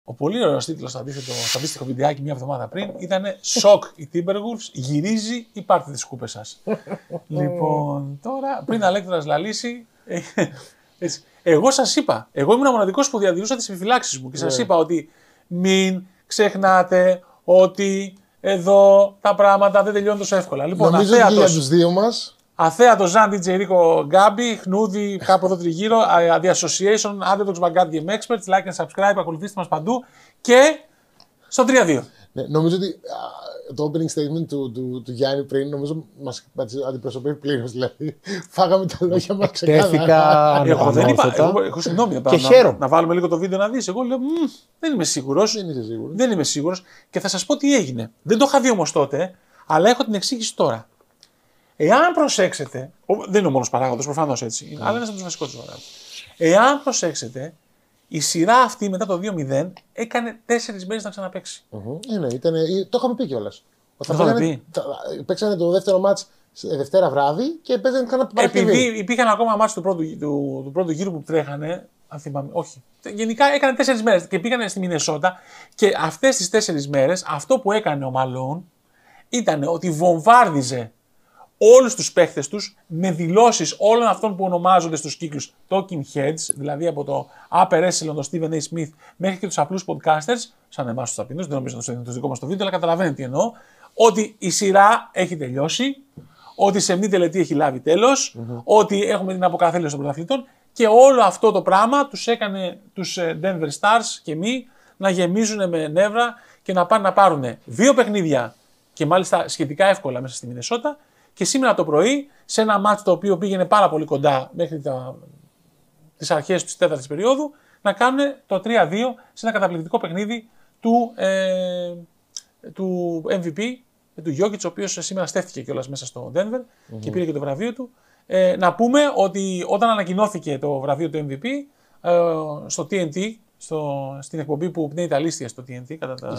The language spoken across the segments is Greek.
Ο πολύ ωραίος τίτλος στο αντίστοιχο βιντεάκι μια εβδομάδα πριν ήταν «Σοκ η Timberwolves, γυρίζει ή πάρτε τις κούπες σας». Λοιπόν, τώρα πριν Αλέκτορας λαλήσει, εγώ σας είπα, εγώ ήμουν ο μοναδικός που διατηρούσα τις επιφυλάξεις μου και σας είπα ότι μην ξεχνάτε ότι εδώ τα πράγματα δεν τελειώνουν τόσο εύκολα. Λοιπόν, νομίζω ότι για τους δύο μας. Αθέατο Ζαν, DJ Ρίκο Γκάμπι, Χνούδι, κάπου εδώ τριγύρω, The Association, Underdogs Vanguard Game Experts, like and subscribe, ακολουθήστε μας παντού και στο 3-2. Ναι, νομίζω ότι το opening statement του Γιάννη πριν νομίζω μας αντιπροσωπεύει πλήρως. Δηλαδή, φάγαμε τα λόγια μας ξεκάθαρα. Εγώ δεν είπα. Εγώ συγγνώμη, να βάλουμε λίγο το βίντεο να δεις. Εγώ λέω δεν είμαι σίγουρος. Δεν είμαι σίγουρος. Και θα σας πω τι έγινε. Δεν το είχα δει όμως τότε, αλλά έχω την εξήγηση τώρα. Εάν προσέξετε, δεν είναι ο μόνος παράγοντας, προφανώς έτσι, αλλά είναι ένας από τους βασικότερους παράγοντες. Εάν προσέξετε, η σειρά αυτή μετά το 2-0 έκανε 4 μέρες να ξαναπαίξει. Ναι, το είχαμε πει κιόλας. Παίξανε το δεύτερο μάτς Δευτέρα βράδυ και παίζανε κάνα Παρασκευή. Επειδή υπήρχαν ακόμα μάτς του πρώτου γύρου που τρέχανε, αν θυμάμαι, όχι. Γενικά έκανε 4 μέρες και πήγανε στη Μινεσότα και αυτές τις 4 μέρες αυτό που έκανε ο Μαλόν ήταν ότι βομβάρδιζε όλους τους παίχτες τους με δηλώσεις όλων αυτών που ονομάζονται στους κύκλους talking heads, δηλαδή από το upper echelon, τον Stephen A. Smith, μέχρι και τους απλούς podcasters, σαν εμάς τους ταπεινούς, δεν νομίζω να το δικό μας το βίντεο, αλλά καταλαβαίνετε τι εννοώ, ότι η σειρά έχει τελειώσει, ότι σε μία τελετή έχει λάβει τέλος, ότι έχουμε την αποκαθέλωση των πρωταθλητών και όλο αυτό το πράγμα τους έκανε τους Denver Stars και μη να γεμίζουν με νεύρα και να πάνε να πάρουν 2 παιχνίδια και μάλιστα σχετικά εύκολα μέσα στη Μινεσότα. Και σήμερα το πρωί, σε ένα μάτσο το οποίο πήγαινε πάρα πολύ κοντά μέχρι τις αρχές της 4ης περίοδου, να κάνουν το 3-2 σε ένα καταπληκτικό παιχνίδι του MVP, του Jokic, ο οποίος σήμερα στέφθηκε κιόλας μέσα στο Denver και πήρε και το βραβείο του. Να πούμε ότι όταν ανακοινώθηκε το βραβείο του MVP, στο TNT, στην εκπομπή που πνέει τα λίστια στο TNT, κατά τα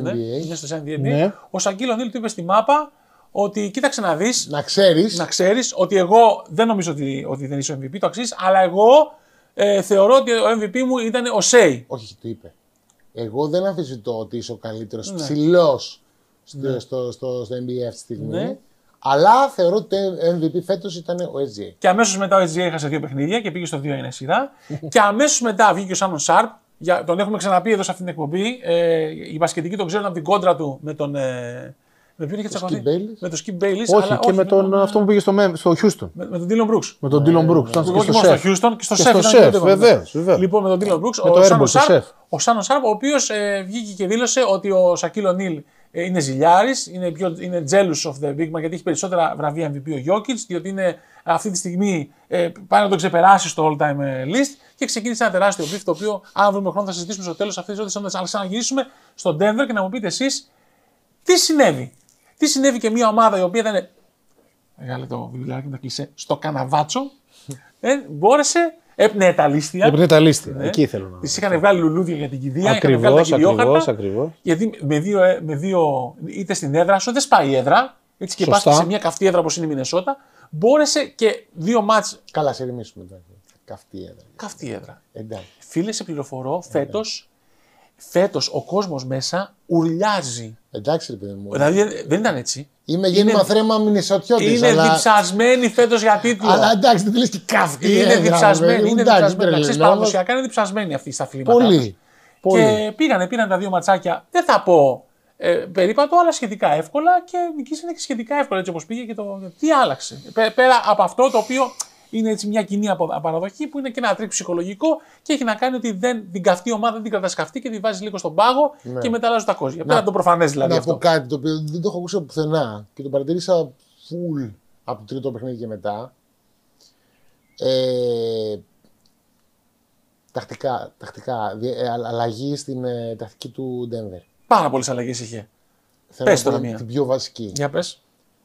NBA, ο Σακίλ Ονίλ του είπε στη μάπα ότι κοίταξε να δεις, να ξέρεις ότι εγώ δεν νομίζω ότι δεν είσαι ο MVP, το αξίζεις, αλλά εγώ θεωρώ ότι ο MVP μου ήταν ο Σέι. Όχι, το είπε. Εγώ δεν αμφισβητώ ότι είσαι ο καλύτερος ψηλός στο NBA αυτή τη στιγμή, αλλά θεωρώ ότι το MVP φέτος ήταν ο SGA. Και αμέσως μετά ο SGA έχασε 2 παιχνίδια και πήγε στο 2-1 σειρά. Και αμέσως μετά βγήκε ο Σάνον Σάρπ. Τον έχουμε ξαναπεί εδώ σε αυτή την εκπομπή. Οι μπασκετικοί τον ξέρουν από την κόντρα του με τον. Με ποιον είχε τσακωθεί? Με τον Skip Bayless. Όχι, αλλά, και με τον αυτό που πήγε στο Houston. Με τον Dylan Brooks. Με τον Dylan Brooks. Όχι μόνο στο Houston και στο Σεφ. Βεβαίως. Λοιπόν, με τον Dylan Brooks. Ο Σάνον Σάρπ, ο οποίος βγήκε και δήλωσε ότι ο Σακίλ Ονίλ είναι ζηλιάρης, είναι jealous of the big man γιατί έχει περισσότερα βραβεία MVP ο Jokic, διότι είναι αυτή τη στιγμή πάει να τον ξεπεράσει στο all time list και ξεκίνησε ένα τεράστιο beef το οποίο, αν βρούμε χρόνο, θα συζητήσουμε στο τέλος αυτής της ώρας. Αλλά ξαναγυρίσουμε στο Denver και να μου πείτε εσείς τι συνέβη. Τι συνέβη και μια ομάδα η οποία ήταν. Μεγάλο το βιβλιάκι με τα κλεισέ. Στο καναβάτσο. Μπόρεσε. Έπνεε τα λίστια. Εκεί θέλω να. Τις είχαν βγάλει λουλούδια για την κηδεία. Ακριβώς. Γιατί με δύο. Είτε στην έδρα σου δεν σπάει η έδρα. Έτσι και πας σε μια καυτή έδρα όπως είναι η Μινεσότα. Μπόρεσε και 2 μάτς. Καλά, σε ρημίσουμε τώρα. Καυτή έδρα. Φίλε, σε πληροφορώ φέτος ο κόσμος μέσα ουρλιάζει. Εντάξει, ρε παιδί μου. Δηλαδή δεν ήταν έτσι. Είμαι γέννημα θρέμα Μινεσοτιώτης. Είναι διψασμένοι φέτος για τίτλο. Αλλά εντάξει, δεν λες και καυτή. Είναι διψασμένοι. Παραδοσιακά είναι διψασμένοι αυτοί στα αθλήματα. Πολύ. Και πήραν τα 2 ματσάκια. Δεν θα πω περίπατο, αλλά σχετικά εύκολα και νικήσανε και σχετικά εύκολα έτσι όπως πήγε και το. Τι άλλαξε. Πέρα από αυτό το οποίο. Είναι έτσι μια κοινή παραδοχή που είναι και ένα τρίκ ψυχολογικό και έχει να κάνει ότι την καυτή ομάδα δεν την κρατάς καυτή και τη βάζει λίγο στον πάγο και μετά αλλάζουν τα κόζια. Πέρα το προφανές δηλαδή. Να πω κάτι το οποίο δεν το έχω ακούσει πουθενά και το παρατηρήσα full από το τρίτο παιχνίδι και μετά. Τακτικά αλλαγή στην τακτική του Denver. Πάρα πολλές αλλαγές είχε. Πες τώρα μία. Την πιο βασική. Για πες.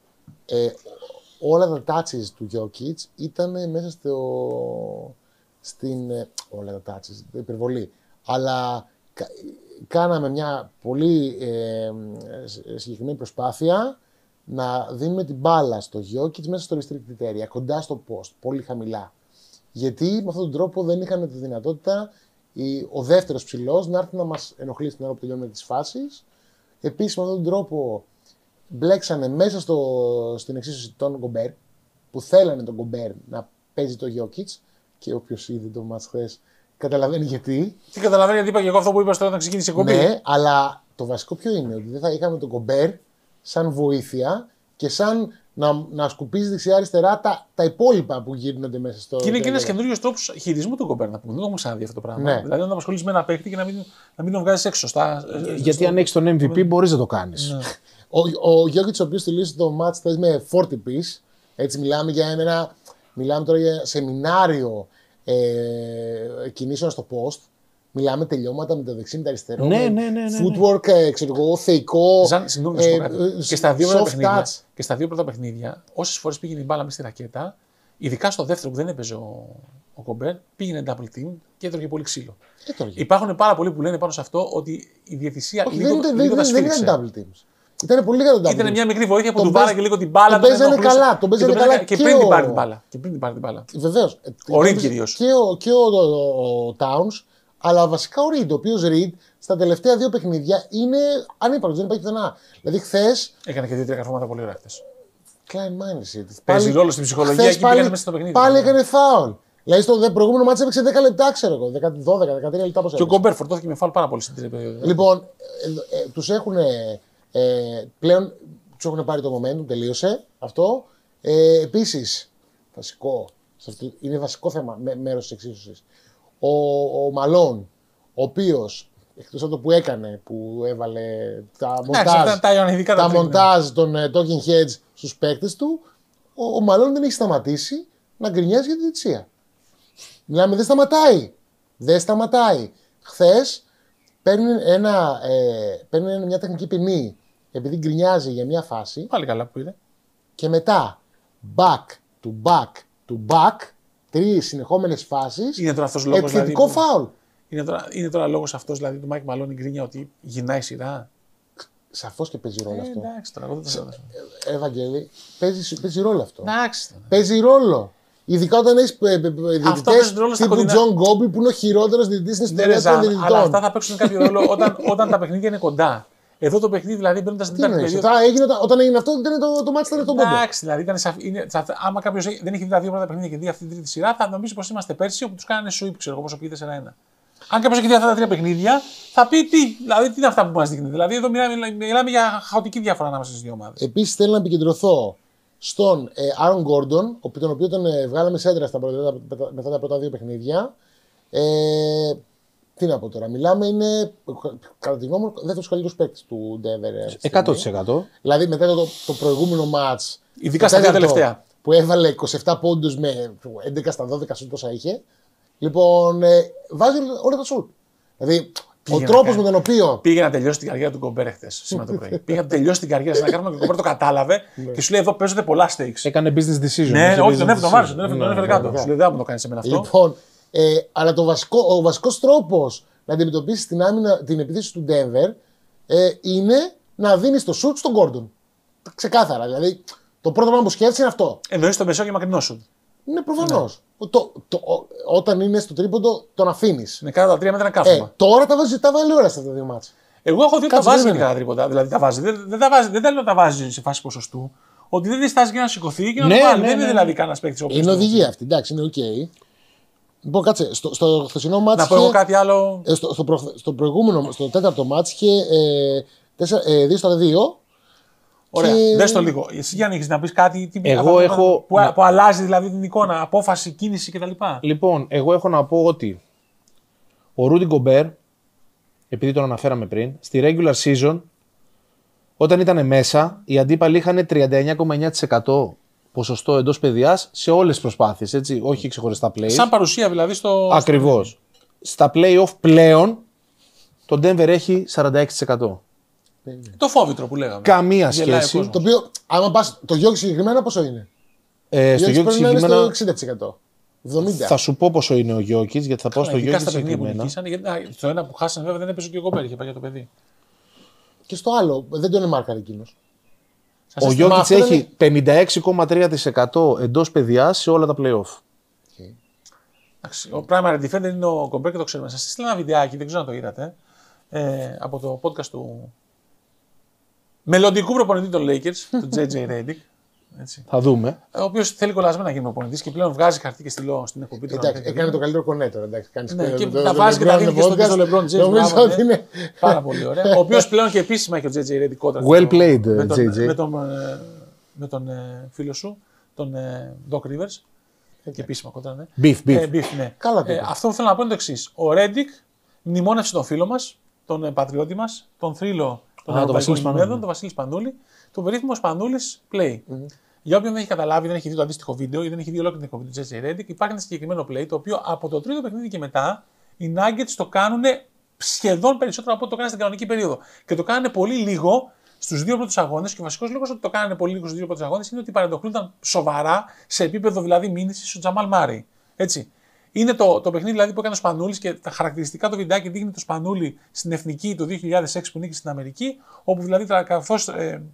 Όλα τα touches του Jokic ήταν μέσα όλα τα touches, υπερβολή. Αλλά κάναμε μια πολύ συγκεκριμένη προσπάθεια να δίνουμε την μπάλα στο Jokic μέσα στο restricted area, κοντά στο post, πολύ χαμηλά. Γιατί με αυτόν τον τρόπο δεν είχαν τη δυνατότητα ο δεύτερος ψηλός να έρθει να μας ενοχλήσει την ώρα που τελειώνουμε τις φάσεις. Επίσης, με αυτόν τον τρόπο μπλέξανε μέσα στην εξίσωση τον Γκομπέρ, που θέλανε τον Γκομπέρ να παίζει το Γιόκιτς, και όποιος είδε το μάτς χθες καταλαβαίνει γιατί. Τι καταλαβαίνει, γιατί είπα και εγώ αυτό που είπα τώρα όταν ξεκίνησε η κομπή. Ναι, αλλά το βασικό ποιο είναι, ότι δεν θα είχαμε τον Γκομπέρ σαν βοήθεια και σαν να σκουπίζει δεξιά-αριστερά τα υπόλοιπα που γίνονται μέσα στο. Και είναι και ένα καινούριο τρόπο χειρισμού του Γκομπέρ, να πούμε. Δεν το έχουμε ξαναδεί αυτό το πράγμα. Ναι. Δηλαδή, να απασχολεί με ένα παίχτη και να μην τον βγάζει έξω σωστά. Γιατί αν έχει τον MVP, μπορεί να το κάνει. Ναι. Ο Γιώκητς, ο οποίος τελείωσε το match χθες με 40 piece, έτσι μιλάμε τώρα για σεμινάριο κινήσεων στο post. Μιλάμε τελειώματα με το δεξί, με το αριστερό. Ναι. Footwork, ξέρω εγώ, θεϊκό. Και στα δύο πρώτα παιχνίδια, όσες φορές πήγαινε η μπάλα μέσα στη ρακέτα, ειδικά στο δεύτερο που δεν έπαιζε ο Γκομπέρ, πήγαινε double team και έτρωγε πολύ ξύλο. Υπάρχουν πάρα πολλοί που λένε πάνω σε αυτό ότι η διαιτησία λίγο τα σφίριξε. Δεν ήταν double teams. Ήταν πολύ καλά το double team. Ήταν μια μικρή βοήθεια που του πάρε και λίγο την μπάλα. Τον παίζανε καλά. Και πριν την πάρει την μπάλα. Βεβαίως. Ο Reed κυρίως. Και ο Towns. Αλλά βασικά ο Reed, ο οποίος Reed στα τελευταία δύο παιχνίδια είναι ανύπαρκτος, δεν υπάρχει πουθενά. Δηλαδή χθες. Έκανε και 2-3 καρφώματα πολύ ωραία χθες. Klein Mindset. Παίζει ρόλο στην ψυχολογία και πήγανε μέσα στο παιχνίδι. Πάλι έκανε φάουλ. Δηλαδή στο προηγούμενο μάτσο έπαιξε 10 λεπτά, ξέρω εγώ. 12-13 λεπτά πώς. Και ο Γκομπέρ φορτώθηκε με φάουλ πάρα πολύ στην τρίτη περίοδο. Λοιπόν, τους έχουν πλέον πάρει το momentum, τελείωσε αυτό. Επίσης, είναι βασικό θέμα μέρος της εξίσωσης. Ο Μαλόν, ο οποίος εκτός από το που έκανε, που έβαλε τα μοντάζ των talking heads στους παίκτες του, ο Μαλόν δεν έχει σταματήσει να γκρινιάζει για τη διαιτησία. Μιλάμε, δεν σταματάει. Χθες παίρνει μια τεχνική ποινή επειδή γκρινιάζει για μια φάση. Πάλι καλά που είναι. Και μετά back to back to back, 3 συνεχόμενες φάσεις. Είναι τώρα αυτός λόγος. Επιθετικό φάουλ. Είναι τώρα λόγος αυτός δηλαδή του Μάικ Μαλόν η γκρίνια ότι γυρνάει σειρά. Σαφώς και παίζει ρόλο αυτό. Εντάξει τώρα, εγώ δεν το Ευαγγέλη, παίζει ρόλο αυτό. Εντάξει. Παίζει ρόλο. Ειδικά όταν έχει διαιτητές τύπου Τζον Γκόμπι που είναι ο χειρότερος διαιτητής στην ιστορία των διαιτητών. Αλλά αυτά θα παίξουν κάποιο ρόλο όταν τα παιχνίδια είναι κοντά. Εδώ το παιχνίδι δηλαδή μπαίνοντα στην τέταρτη περίοδο. Όταν έγινε αυτό, το μάτι ήταν τον Γκόμπι. Εντάξει, δηλαδή άμα κάποιο δεν έχει δει τα δύο πρώτα παιχνίδια και δει αυτή την τρίτη σειρά, θα νομίζει πω είμαστε πέρσι όπου του κάνανε sweep, ξέρω εγώ, πόσο πήγε 4-1. Αν κάποιο έχει δει αυτά τα τρία παιχνίδια, θα πει τι είναι αυτά που μα δείχνει. Δηλαδή εδώ μιλάμε για χαοτική διαφορά ανάμεσα στις δύο ομάδες. Επίσης θέλω να επικεντρωθώ στον Άρον Γκόρντον, τον οποίο τον βγάλαμε σέντρα μετά τα πρώτα δύο παιχνίδια. Τι να πω τώρα, μιλάμε, είναι κατά τη γνώμη μου δεύτερος καλύτερος παίκτης του Denver. 100%. Δηλαδή μετά το προηγούμενο μάτς, ειδικά στα δύο τελευταία, που έβαλε 27 πόντους με 11 στα 12 σουτ τόσα είχε. Λοιπόν, βάζει όλα τα σουτ. Δηλαδή, ο τρόπος με τον οποίο. Πήγε να τελειώσει την καριέρα του Γκομπέρ χθες, σήμερα το πρωί. Πήγε να τελειώσει την καριέρα σε ένα κάρμα και ο Γκομπέρ το κατάλαβε και σου λέει: εδώ παίζονται πολλά stakes. Έκανε business decision. Ναι, όχι, τον έφερε, τον έφερε κάτω. Σου λέει: δεν θα μου το κάνει σε μένα αυτό. Λοιπόν, αλλά ο βασικός τρόπος να αντιμετωπίσει την επίθεση του Denver είναι να δίνει το σουτ στον Gordon. Ξεκάθαρα. Δηλαδή, το πρώτο πράγμα που σκέφτεσαι είναι αυτό. Εννοείς το μεσό και μακρινό σουτ. Ναι, προφανώς. Όταν είναι στο τρίποντο, τον αφήνεις. Είναι κάτω τα 3 μέτρα καύσιμα. Τώρα τα βάλει ώρα στα δύο μάτς. Εγώ έχω δει ότι τα βάζει γενικά τα τρίποντα. Δηλαδή τα βάζει. Δεν θέλω να τα βάζει σε φάση ποσοστού. Ότι δεν διστάζει για να σηκωθεί και να το βάλει. Δεν είναι δηλαδή κανένα παίκτη. Είναι οδηγία αυτή. Εντάξει, είναι οκ. Λοιπόν, κάτσε. Στο χθεσινό μάτς. Να πω εγώ κάτι άλλο. Στο προηγούμενο, στο τέταρτο μάτς είχε 2-2. Ωραία, δες το λίγο. Εσύ για να έχεις να πεις κάτι που αλλάζει δηλαδή την εικόνα, απόφαση, κίνηση κτλ. Λοιπόν, εγώ έχω να πω ότι ο Ρούντι Γκομπέρ, επειδή τον αναφέραμε πριν, στη regular season, όταν ήταν μέσα, οι αντίπαλοι είχαν 39,9% ποσοστό εντός παιδιάς σε όλες τις προσπάθειες, έτσι, όχι ξεχωριστά play. Σαν παρουσία δηλαδή στο. Ακριβώς. Στα play-off πλέον, το Denver έχει 46%. Το φόβητρο που λέγαμε. Καμία σχέση. Το οποίο, άμα πας, το Γιώργη συγκεκριμένα πόσο είναι? Στο Γιώργη συγκεκριμένα. Στο 60%. 70%. Θα σου πω πόσο είναι ο Γιώργης, γιατί θα πάω στο Γιώργη συγκεκριμένα. Στο ένα που χάσανε βέβαια δεν έπαιζε και ο Γκομπέρ, είχε πάει για το παιδί. Και στο άλλο, δεν τον μάρκαρε εκείνος. Ο Γιώργης έχει 56,3% εντός παιδιάς σε όλα τα play-off. Ο primary defender είναι ο Gobert και το ξέρουμε. Σας στείλα ένα βιντεάκι, δεν ξέρω αν το είδατε, από το podcast του μελλοντικού προπονητή των Lakers, του JJ Redick. Έτσι. Θα δούμε. Ο οποίος θέλει κολλασμένα να γίνει προπονητής και πλέον βγάζει χαρτί και στυλό στην εκπομπή του. Εντάξει, έκανε το καλύτερο κονέτο. Ναι, και τα βάζει και τα δίνει και στο LeBron James. Νομίζω ότι είναι. Πάρα πολύ ωραία. Ο οποίος πλέον και επίσημα έχει ο JJ Redick κόντρα. Well played, JJ. Με τον φίλο σου, τον Doc Rivers. Και επίσημα κόντρα, ναι. Beef. Ναι. Καλά Αυτό που θέλω να πω είναι το εξής. Ο Redick μνημόνευσε τον φίλο μας, τον πατριώτη μας, τον θρύλο των Ευρωπαϊκών Γηπέδων, τον Βασίλη Σπανούλη, τον περίφημο Σπανούλης Play. Για όποιον δεν έχει καταλάβει, δεν έχει δει το αντίστοιχο βίντεο ή δεν έχει δει ολόκληρη την εκπομπή του JJ Redick, υπάρχει ένα συγκεκριμένο play το οποίο από το τρίτο παιχνίδι και μετά οι Nuggets το κάνουν σχεδόν περισσότερο από ό,τι το κάνανε στην κανονική περίοδο. Και το κάνανε πολύ λίγο στους δύο πρώτους αγώνες. Και ο βασικός λόγος ότι το κάνανε πολύ λίγο στους δύο πρώτους αγώνες είναι ότι παρεντοχλούνταν σοβαρά σε επίπεδο δηλαδή μήνυσης ο Τζαμάλ Μάρεϊ. Έτσι. Είναι το παιχνίδι δηλαδή που έκανε ο Σπανούλης και τα χαρακτηριστικά του βιντεάκι δείχνει το Σπανούλη στην Εθνική το 2006 που νίκησε στην Αμερική, όπου δηλαδή καθώς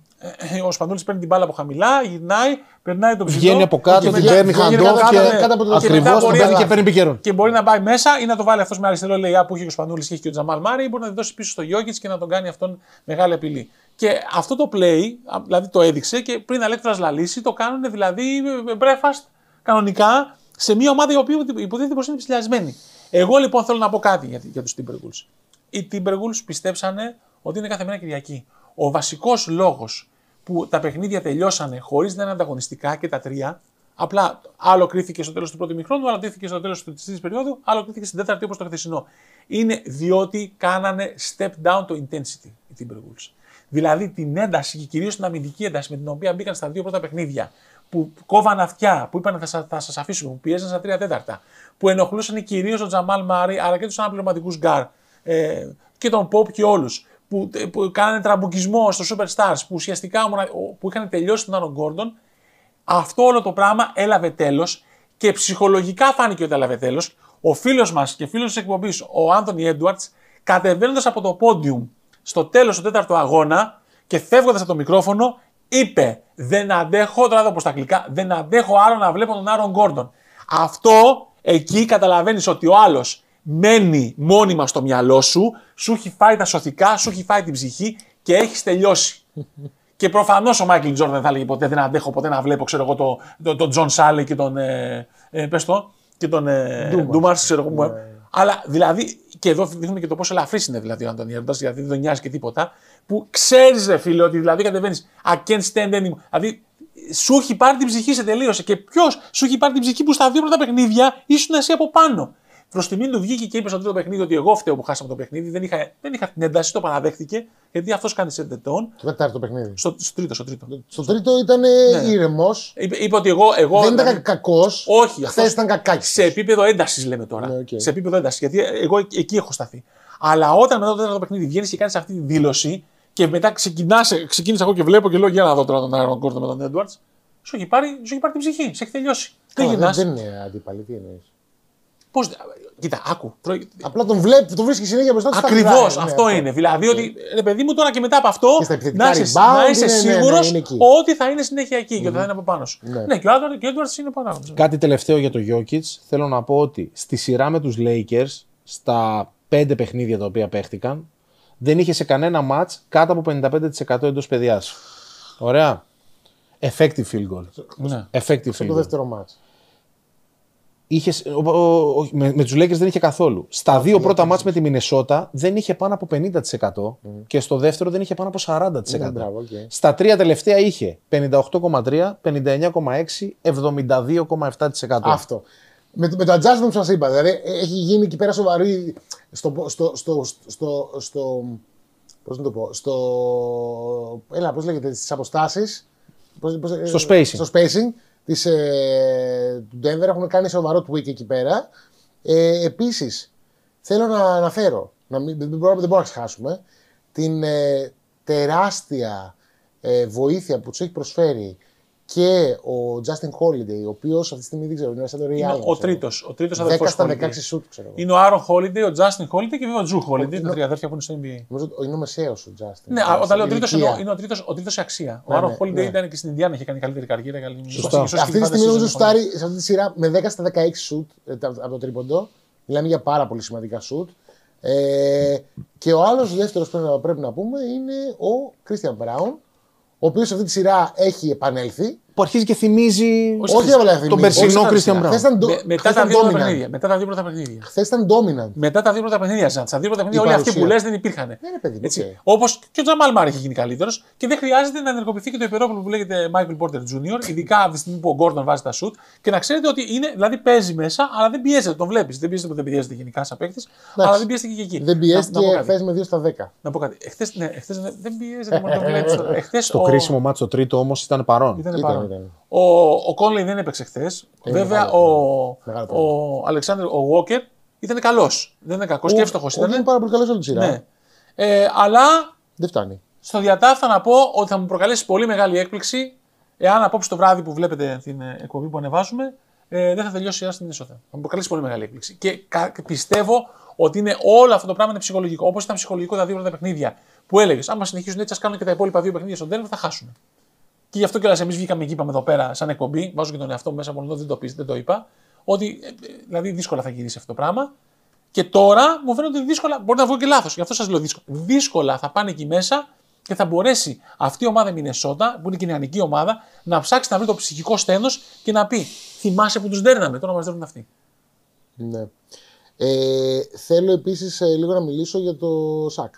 ο Σπανούλης παίρνει την μπάλα από χαμηλά, γυρνάει, περνάει τον ψηλό. Βγαίνει από κάτω, την παίρνει χαντόφ και ακριβώς τον παίρνει και παίρνει πικερόν. Και μπορεί να πάει μέσα ή να το βάλει αυτός με αριστερό λέει που έχει ο Σπανούλης και έχει και ο Τζαμάλ Μάρεϊ, ή μπορεί να τη δώσει πίσω στο Jokic και να τον κάνει αυτόν μεγάλη απειλή. Και αυτό το play, δηλαδή το έδειξε και πριν Αλέκτρας λαλήσει, το κάνουν δηλαδή breakfast κανονικά. Σε μια ομάδα η οποία υποτίθεται πως είναι ψηλιασμένη. Εγώ λοιπόν θέλω να πω κάτι για τους Timberwolves. Οι Timberwolves πιστέψανε ότι είναι κάθε μέρα Κυριακή. Ο βασικός λόγος που τα παιχνίδια τελειώσανε χωρίς να είναι ανταγωνιστικά και τα τρία, απλά άλλο κρίθηκε στο τέλος του πρώτου ημιχρόνου, άλλο κρίθηκε στο τέλος της τρίτης περίοδου, άλλο κρίθηκε στην τέταρτη όπως το χθεσινό. Είναι διότι κάνανε step down το intensity οι Timberwolves. Δηλαδή την ένταση και κυρίως την αμυντική ένταση με την οποία μπήκαν στα δύο πρώτα παιχνίδια, που κόβαν αυτιά, που είπαν θα σας αφήσουμε, που πιέζαν στα 3/4, που ενοχλούσαν κυρίως τον Τζαμάλ Μάρεϊ αλλά και τους αναπληρωματικούς γκάρ και τον Pop και όλους, που κάνανε τραμπουκισμό στο Superstars, που ουσιαστικά που είχαν τελειώσει τον Άρον Γκόρντον. Αυτό όλο το πράγμα έλαβε τέλος και ψυχολογικά φάνηκε ότι έλαβε τέλος. Ο φίλος μας και φίλος της εκπομπής, ο Άντονι Έντουαρτς, κατεβαίνοντας από το πόντιουμ στο τέλος του τέταρτου αγώνα και φεύγοντας από το μικρόφωνο, είπε: δεν αντέχω, τώρα θα πω στα αγγλικά, δεν αντέχω άλλο να βλέπω τον Άρον Γκόρντον. Αυτό εκεί καταλαβαίνεις ότι ο άλλος μένει μόνιμα στο μυαλό σου, σου έχει φάει τα σωθικά, σου έχει φάει την ψυχή και έχεις τελειώσει. Και προφανώς ο Μάικλ Τζόρνταν δεν θα έλεγε ποτέ: δεν αντέχω ποτέ να βλέπω, ξέρω εγώ, τον Τζον Σάλε και τον. Και τον Ντούμαρς, ξέρω εγώ. Αλλά δηλαδή, και εδώ δείχνουμε και το πόσο ελαφρύς είναι δηλαδή ο Άντονι Έντουαρτς, γιατί δεν τον νοιάζει και τίποτα. Που ξέρεις, ρε φίλε, ότι δηλαδή κατεβαίνεις. I can't stand anymore. Δηλαδή, σου έχει πάρει την ψυχή, σε τελείωσε. Και ποιος σου έχει πάρει την ψυχή που στα δύο πρώτα παιχνίδια ήσουν εσύ από πάνω. Προς τιμήν του βγήκε και είπε στο τρίτο παιχνίδι ότι εγώ φταίω που χάσαμε το παιχνίδι. Δεν είχα την ένταση, το παραδέχτηκε. Γιατί αυτός κάνει σε τετών. Το τέταρτο παιχνίδι. Στο τρίτο. Στο τρίτο ήταν ήρεμος. Είπε ότι εγώ. Δεν ήταν κακός. Όχι, χθες ήταν κακάκης. Σε επίπεδο έντασης λέμε τώρα. Ναι, okay. Σε επίπεδο έντασης. Γιατί εγώ εκεί έχω σταθεί. Αλλά όταν μετά το τέταρτο παιχνίδι βγαίνεις και κάνεις αυτή τη δήλωση και μετά ξεκίνησα εγώ και βλέπω και λέω: για να δω τώρα τον Άρον Γκόρντον με τον Έντουαρτς, σου έχει πάρει την ψυχή, σε έχει τελειώσει. Δεν είναι αντίπαλοι, τι εννοείς. Πώς. Κοίτα, άκου. Απλά τον βρίσκει συνέχεια μπροστά του. Ακριβώς, αυτό είναι. Δηλαδή, ότι ρε παιδί μου, τώρα και μετά από αυτό να είσαι σίγουρος ότι θα είναι συνέχεια εκεί και ότι θα είναι από πάνω σου. Ναι, και ο Έντουαρτς είναι πάνω. Κάτι τελευταίο για το Jokic. Θέλω να πω ότι στη σειρά με τους Lakers, στα 5 παιχνίδια τα οποία παίχτηκαν, δεν είχε σε κανένα μάτς κάτω από 55% εντός παιδιάς. Ωραία. Effective field goal. Ναι. Effective field Το goal. δεύτερο μάτς. Με τους Lakers δεν είχε καθόλου. Στα δύο πρώτα μάτς με τη Μινεσότα δεν είχε πάνω από 50% και στο δεύτερο δεν είχε πάνω από 40%. Στα τρία τελευταία είχε 58,3, 59,6, 72,7%. Αυτό. Με το adjustment που σας είπα, δηλαδή έχει γίνει εκεί πέρα σοβαρή πώς να το πω, πώς λέγεται, στις αποστάσεις. Στο spacing. Του Denver έχουν κάνει σοβαρό tweak εκεί πέρα. Επίσης, θέλω να αναφέρω, δεν μπορούμε να ξεχάσουμε, την τεράστια βοήθεια που τους έχει προσφέρει και ο Justin Holiday, ο οποίος αυτή τη στιγμή δεν ξέρω, είναι σαν το Ray Είναι Allen. ο τρίτος 10 αδερφός στα Holiday. 16 σουτ, ξέρω εγώ. Είναι ο Άρον Holiday, ο Justin Holiday και βέβαια ο Drew Holiday, τα τρία αδέρφια που είναι στο NBA. Νομίζω είναι ο μεσαίος ο Justin. Ναι, όταν λέω τρίτος ηλικία. εννοώ, είναι ο τρίτος σε αξία. Ο Ναι, Άρον ναι, Holiday ναι. ήταν και στην Ινδιάνα, είχε κάνει καλύτερη καριέρα. Σωστά. Αυτή τη στιγμή νομίζω σουτάρει σε αυτή τη σειρά με 10 στα 16 σουτ από το τρίποντο. Μιλάμε για πάρα πολύ σημαντικά σουτ. Και ο άλλος δεύτερος που πρέπει να πούμε είναι ο Christian Brown, ο οποίος σε αυτή τη σειρά έχει επανέλθει. Που αρχίζει και θυμίζει Όχι απλά θυμίζει. τον περσινό Όχι, Christian χθες Brown. ήταν Μετά τα δύο πρώτα παιχνίδια. Χθες ήταν dominant. Μετά τα δύο πρώτα παιχνίδια, στα δύο πρώτα παιχνίδια, Η όλοι αυτοί παρουσία. που λες δεν υπήρχαν. Ναι, ρε παιδί, οκ. Όπως και ο Τζαμάλ Μάρ έχει γίνει καλύτερος και δεν χρειάζεται να ενεργοποιηθεί και το υπερόπλο που λέγεται Michael Porter Jr., ειδικά από τη στιγμή που ο Gordon βάζει τα shoot. Και να ξέρετε ότι είναι, δηλαδή παίζει μέσα, αλλά δεν πιέζεται, τον βλέπεις. Δεν πιέζεται που δεν πιέζεται γενικά σαν παίκτης, αλλά δεν πιέζεται και εκεί. Δεν πιέστηκε χθες με 2 στα 10. Να πω κάτι. Εχθές δεν πιέζεται, μόνο το βλέπεις. Στο κρίσιμο μάτσο το τρίτο όμως ήταν παρόν. Ήταν. Ο Conley δεν έπαιξε χθες. Βέβαια, μεγάλο ο Αλεξάνδρ ο Walker ήταν καλός. Δεν είναι κακός και εύστοχος Είναι ήταν. πάρα πολύ καλός όλη τη σειρά. Ναι. Αλλά Δεν φτάνει. στο διατάφτα να πω ότι θα μου προκαλέσει πολύ μεγάλη έκπληξη εάν απόψε το βράδυ που βλέπετε την εκπομπή που ανεβάζουμε δεν θα τελειώσει η σειρά στην Μινεσότα. Θα μου προκαλέσει πολύ μεγάλη έκπληξη. Και πιστεύω ότι είναι όλο αυτό το πράγμα είναι ψυχολογικό. Όπως ήταν ψυχολογικό τα δύο πρώτα παιχνίδια που έλεγε: άμα συνεχίσουν έτσι, α κάνουν και τα υπόλοιπα δύο παιχνίδια στον Denver, θα χάσουν. Και γι' αυτό κιόλας εμείς βγήκαμε και είπαμε εδώ πέρα, σαν εκπομπή, βάζω και τον εαυτό μου μέσα από εδώ, δεν το είπα, ότι δηλαδή δύσκολα θα γυρίσει αυτό το πράγμα. Και τώρα μου φαίνεται ότι δύσκολα, μπορεί να βγω και λάθος, γι' αυτό σας λέω δύσκολα. Δύσκολα θα πάνε εκεί μέσα και θα μπορέσει αυτή η ομάδα Μινεσότα, που είναι και η νεανική ομάδα, να ψάξει να βρει το ψυχικό στένος και να πει: θυμάσαι που τους δέρναμε, τώρα μας δέρνουν αυτοί. Ναι. Θέλω επίσης λίγο να μιλήσω για το ΣΑΚ.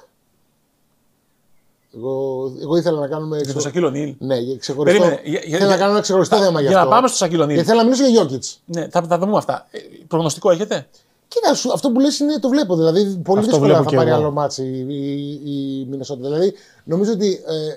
Εγώ ήθελα να κάνουμε. Για τον Σακίλ Ονίλ. Ναι, για ξεχωριστό. Περίμενε, Θέλω να κάνω ένα ξεχωριστό θέμα γι' αυτό. Για να πάμε στο Σακίλ Ονίλ. Και θέλω να μιλήσω για Jokic. Ναι, θα δούμε αυτά. Προγνωστικό έχετε? Κοίτα, αυτό που λες είναι το βλέπω. Δηλαδή, πολύ Αυτό δύσκολα βλέπω θα πάρει εγώ. άλλο μάτσι η Μινεσότα. Δηλαδή, νομίζω ότι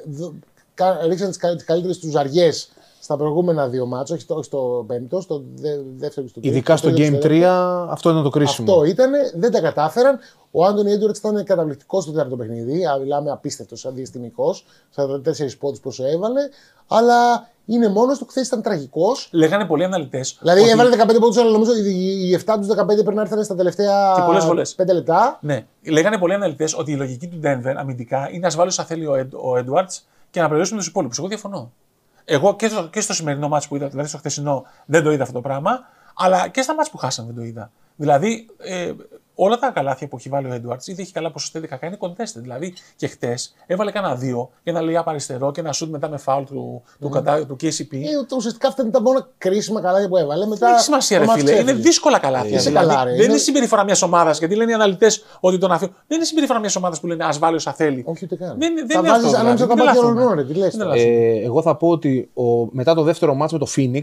ρίξαν τις καλύτερες τους ζαριές στα προηγούμενα δύο μάτσο, όχι στο πέμπτο, στο δεύτερο και στο τρίτο. Ειδικά στο Game 3, αυτό ήταν το κρίσιμο. Αυτό ήταν, δεν τα κατάφεραν. Ο Άντονι Έντουαρτς ήταν καταπληκτικός στο τέταρτο παιχνίδι. Μιλάμε απίστευτος, αδιαστημικός. 44 πόντους πόσο έβαλε. Αλλά είναι μόνος του, χθες ήταν τραγικός. Λέγανε πολλοί αναλυτές. Δηλαδή έβαλε 15 πόντους, αλλά νομίζω ότι οι 7 τους 15 πρέπει να έρθουν στα τελευταία 5 λεπτά. Ναι. Λέγανε πολλοί αναλυτές ότι η λογική του Denver αμυντικά είναι να βάλει όσα θέλει ο Edwards και να περιορίσουμε τους υπόλοιπους. Εγώ διαφωνώ. Εγώ και στο σημερινό μάτς που είδα, δηλαδή στο χθεσινό, δεν το είδα αυτό το πράγμα, αλλά και στα μάτς που χάσαμε δεν το είδα. Δηλαδή, όλα τα καλάθια που έχει βάλει ο Edwards, είτε έχει καλά ποσοστά είτε κακά, είναι contested. Δηλαδή, και χτες έβαλε κανένα δύο και ένα λέει αριστερό και ένα shoot μετά με foul του KCP. Ουσιαστικά αυτά είναι τα μόνα κρίσιμα καλάθια που έβαλε. Μετά δεν έχει σημασία, ρε φίλε. Είναι δύσκολα καλάθια. Δηλαδή, δεν είναι συμπεριφορά μια ομάδα, γιατί λένε οι αναλυτές ότι τον αφήνουν. Δεν είναι συμπεριφορά μια ομάδα που λένε α βάλει όσα θέλει. Όχι, ούτε καν. Δεν είναι αυτό. Ανάμεσα τα μάτια όλων, τι λες. Εγώ θα πω ότι μετά το δεύτερο μάτς με το Phoenix,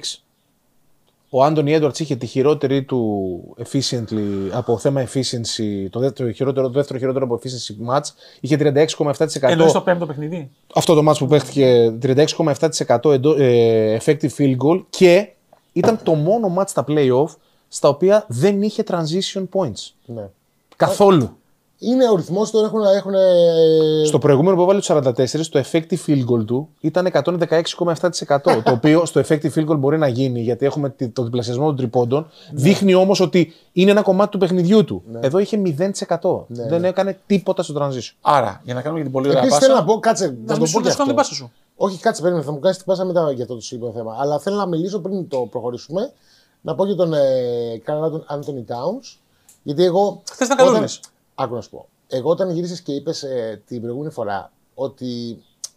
ο Άντονι Έντουαρτς είχε τη χειρότερη του efficiently, από θέμα efficiency, το δεύτερο χειρότερο από efficiency match. Είχε 36,7%. Εννοείς το πέμπτο παιχνίδι. Αυτό το match που παίχτηκε 36,7% effective field goal και ήταν το μόνο match στα playoff στα οποία δεν είχε transition points. Ναι. Καθόλου. Είναι ο ρυθμός του, έχουν. Στο προηγούμενο που έβαλε του 44, το effective field goal του ήταν 116,7%. Το οποίο στο effective field goal μπορεί να γίνει γιατί έχουμε το διπλασιασμό των τριπώντων. Δείχνει όμως ότι είναι ένα κομμάτι του παιχνιδιού του. Εδώ είχε 0%. Δεν έκανε τίποτα στο transition. Άρα, για να κάνουμε και την πολύ ωραία Επίσης πάσα. θέλω να πω, κάτσε. Να μην σου κάνω την πάσα σου. Όχι, κάτσε, περίμενε, θα μου κάνεις την πάσα μετά για αυτό το σύμπαν θέμα. Αλλά θέλω να μιλήσω πριν το προχωρήσουμε. Να πω για τον Καρl Anthony Towns. Γιατί εγώ. Χθες ήταν καλό. Άκου να σου πω. Εγώ όταν γύρισες και είπες την προηγούμενη φορά ότι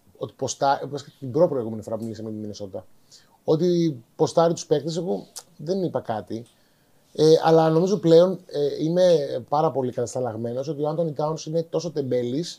την προηγούμενη φορά που μίλησαμε με τη Μινεσότα, ότι ποστάρει τους παίκτες, εγώ δεν είπα κάτι. Αλλά νομίζω πλέον είμαι πάρα πολύ κατασταλαγμένος ότι ο Άντονι Τάουνς είναι τόσο τεμπέλης.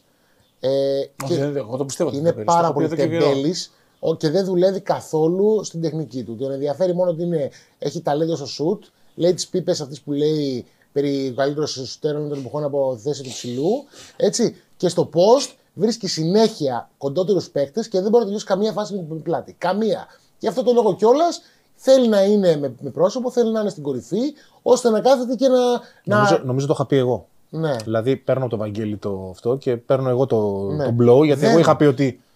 Εγώ το πιστεύω. Είναι πάρα πολύ τεμπέλης και δεν δουλεύει καθόλου στην τεχνική του. Τον ενδιαφέρει μόνο ότι έχει ταλέντο στο σουτ, λέει τις πίπες αυτές που λέει περί καλύτερο σουτέρων των εποχών από θέση του ψηλού. Έτσι. Και στο post βρίσκει συνέχεια κοντότερους παίκτες και δεν μπορεί να τελειώσει καμία φάση με πλάτη. Καμία. Γι' αυτό το λόγο κιόλας θέλει να είναι με πρόσωπο, θέλει να είναι στην κορυφή, ώστε να κάθεται και να. Νομίζω το είχα πει εγώ. Ναι. Δηλαδή παίρνω το Βαγγέλη το αυτό και παίρνω εγώ το blow, γιατί εγώ είχα πει ότι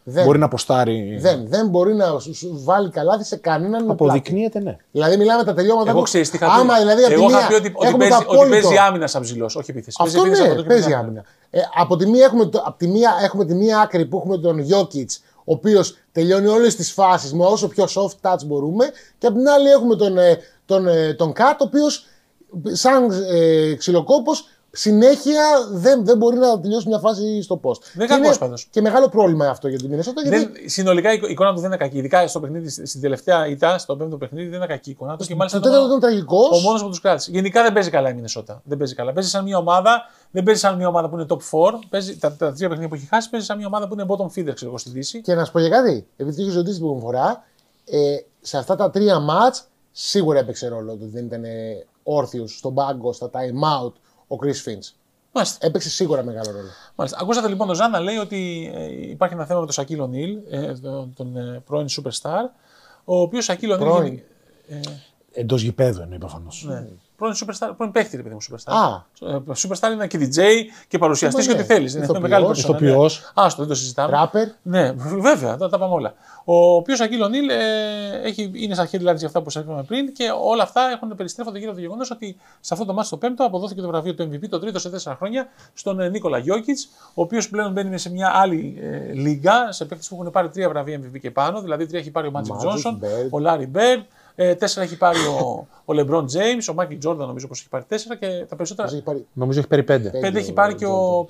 Μπορεί να αποστάρει. Δεν μπορεί να σου βάλει καλάθι σε κανέναν με πλάτη. Αποδεικνύεται, ναι. Δηλαδή, μιλάμε τα τελειώματα. Εγώ ξέρεις τι είχα πει. Άμα δηλαδή από τη Εγώ είχα μία πει ότι έχουμε το ότι απόλυτο. παίζει άμυνα σαν ψηλός, όχι επίθεση. Αυτό ναι, παίζει άμυνα. Από τη μία έχουμε τη μία άκρη που έχουμε τον Jokic, ο οποίος τελειώνει όλες τις φάσεις με όσο πιο soft touch μπορούμε, και από την άλλη έχουμε τον Kat, ο οποίος σαν ξυλοκόπος συνέχεια δεν μπορεί να τελειώσει μια φάση στο post. Δεν είναι κακός πάντως. Και μεγάλο πρόβλημα αυτό για την Μινεσότα. Συνολικά η εικόνα του δεν είναι κακή. Ειδικά στο παιχνίδι, στην τελευταία ήττα, στο πέμπτο παιχνίδι, δεν είναι κακή η εικόνα του. Το τέταρτο ήταν τραγικός. Ο μόνος που τους κράτησε. Γενικά δεν παίζει καλά η Μινεσότα. Δεν παίζει καλά. Παίζει σαν μια ομάδα, δεν παίζει σαν μια ομάδα που είναι top 4. Παίζει, τα τρία παιχνίδια που έχει χάσει παίζει σαν μια ομάδα που είναι bottom feeder, ξέρω εγώ, στη Δύση. Και να σου πω για κάτι, επειδή το είχε ρωτήσει την προηγούμενη φορά, σε αυτά τα τρία μάτς σίγουρα έπαιξε ρόλο ότι δεν ήταν όρθιος στον πάγκο, στα time out ο Chris Finch. Μάλιστα. Έπαιξε σίγουρα μεγάλο ρόλο. Μάλιστα. Ακούσατε λοιπόν τον Ζαν να λέει ότι υπάρχει ένα θέμα με τον Σακίλ Ονίλ, τον πρώην Superstar, ο οποίος Σακίλ Ονίλ. Εντός γηπέδου εννοεί προφανώς. Ναι. Πρώην Superstar, πρώην παίχτη, ρε παιδί μου, Superstar. Superstar είναι και DJ και παρουσιαστής και ό,τι θέλεις. Είναι μεγάλο ηθοποιός. Άστο, δεν το συζητάμε. Ράπερ. Ναι, βέβαια, τα πάμε όλα. Ο οποίος Σακίλ Ονίλ είναι στα headlines για αυτά που σας είπαμε πριν και όλα αυτά περιστρέφονται γύρω από το γεγονός ότι σε αυτό το μάτι στο πέμπτο αποδόθηκε το βραβείο του MVP, το τρίτο σε 4 χρόνια, στον Νίκολα Γιόκιτς, ο οποίος πλέον μπαίνει σε μια άλλη λίγα, σε παίκτες που έχουν πάρει 3 βραβεία MVP και πάνω. Δηλαδή 3 έχει πάρει ο Μάτζικ Τζόνσον, ο Λάρι Μπέρντ. 4 έχει πάρει ο LeBron James, ο Michael Jordan νομίζω πως έχει πάρει 4 και τα περισσότερα. Νομίζω έχει πάρει 5. 5 έχει πάρει και ο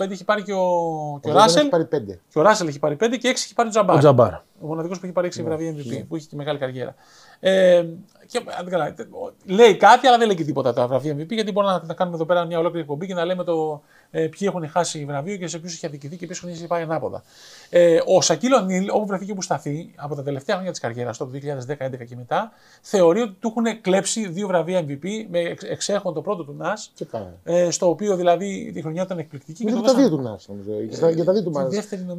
Ράσελ. Και ο Ράσελ έχει πάρει 5 και 6 έχει πάρει ο Τζαμπάρ. Ο μοναδικός που έχει πάρει 6 βραβεία MVP, που έχει και μεγάλη καριέρα. Και, λέει κάτι, αλλά δεν λέει και τίποτα τα βραβεία MVP, γιατί μπορούμε να κάνουμε εδώ πέρα μια ολόκληρη εκπομπή και να λέμε ποιοι έχουν χάσει βραβείο και σε ποιους έχει αδικηθεί και ποιους έχει πάει ανάποδα. Ο Σακίλ Ονίλ, όπου βρεθεί και όπου σταθεί, από τα τελευταία χρόνια της καριέρας, το 2010-2011 και μετά, θεωρεί ότι του έχουν κλέψει 2 βραβεία MVP, με εξέχον το πρώτο του Νας, στο οποίο δηλαδή η χρονιά ήταν εκπληκτική. Και τα δύο του Νας, νομίζω. Για τα δύο του Νας.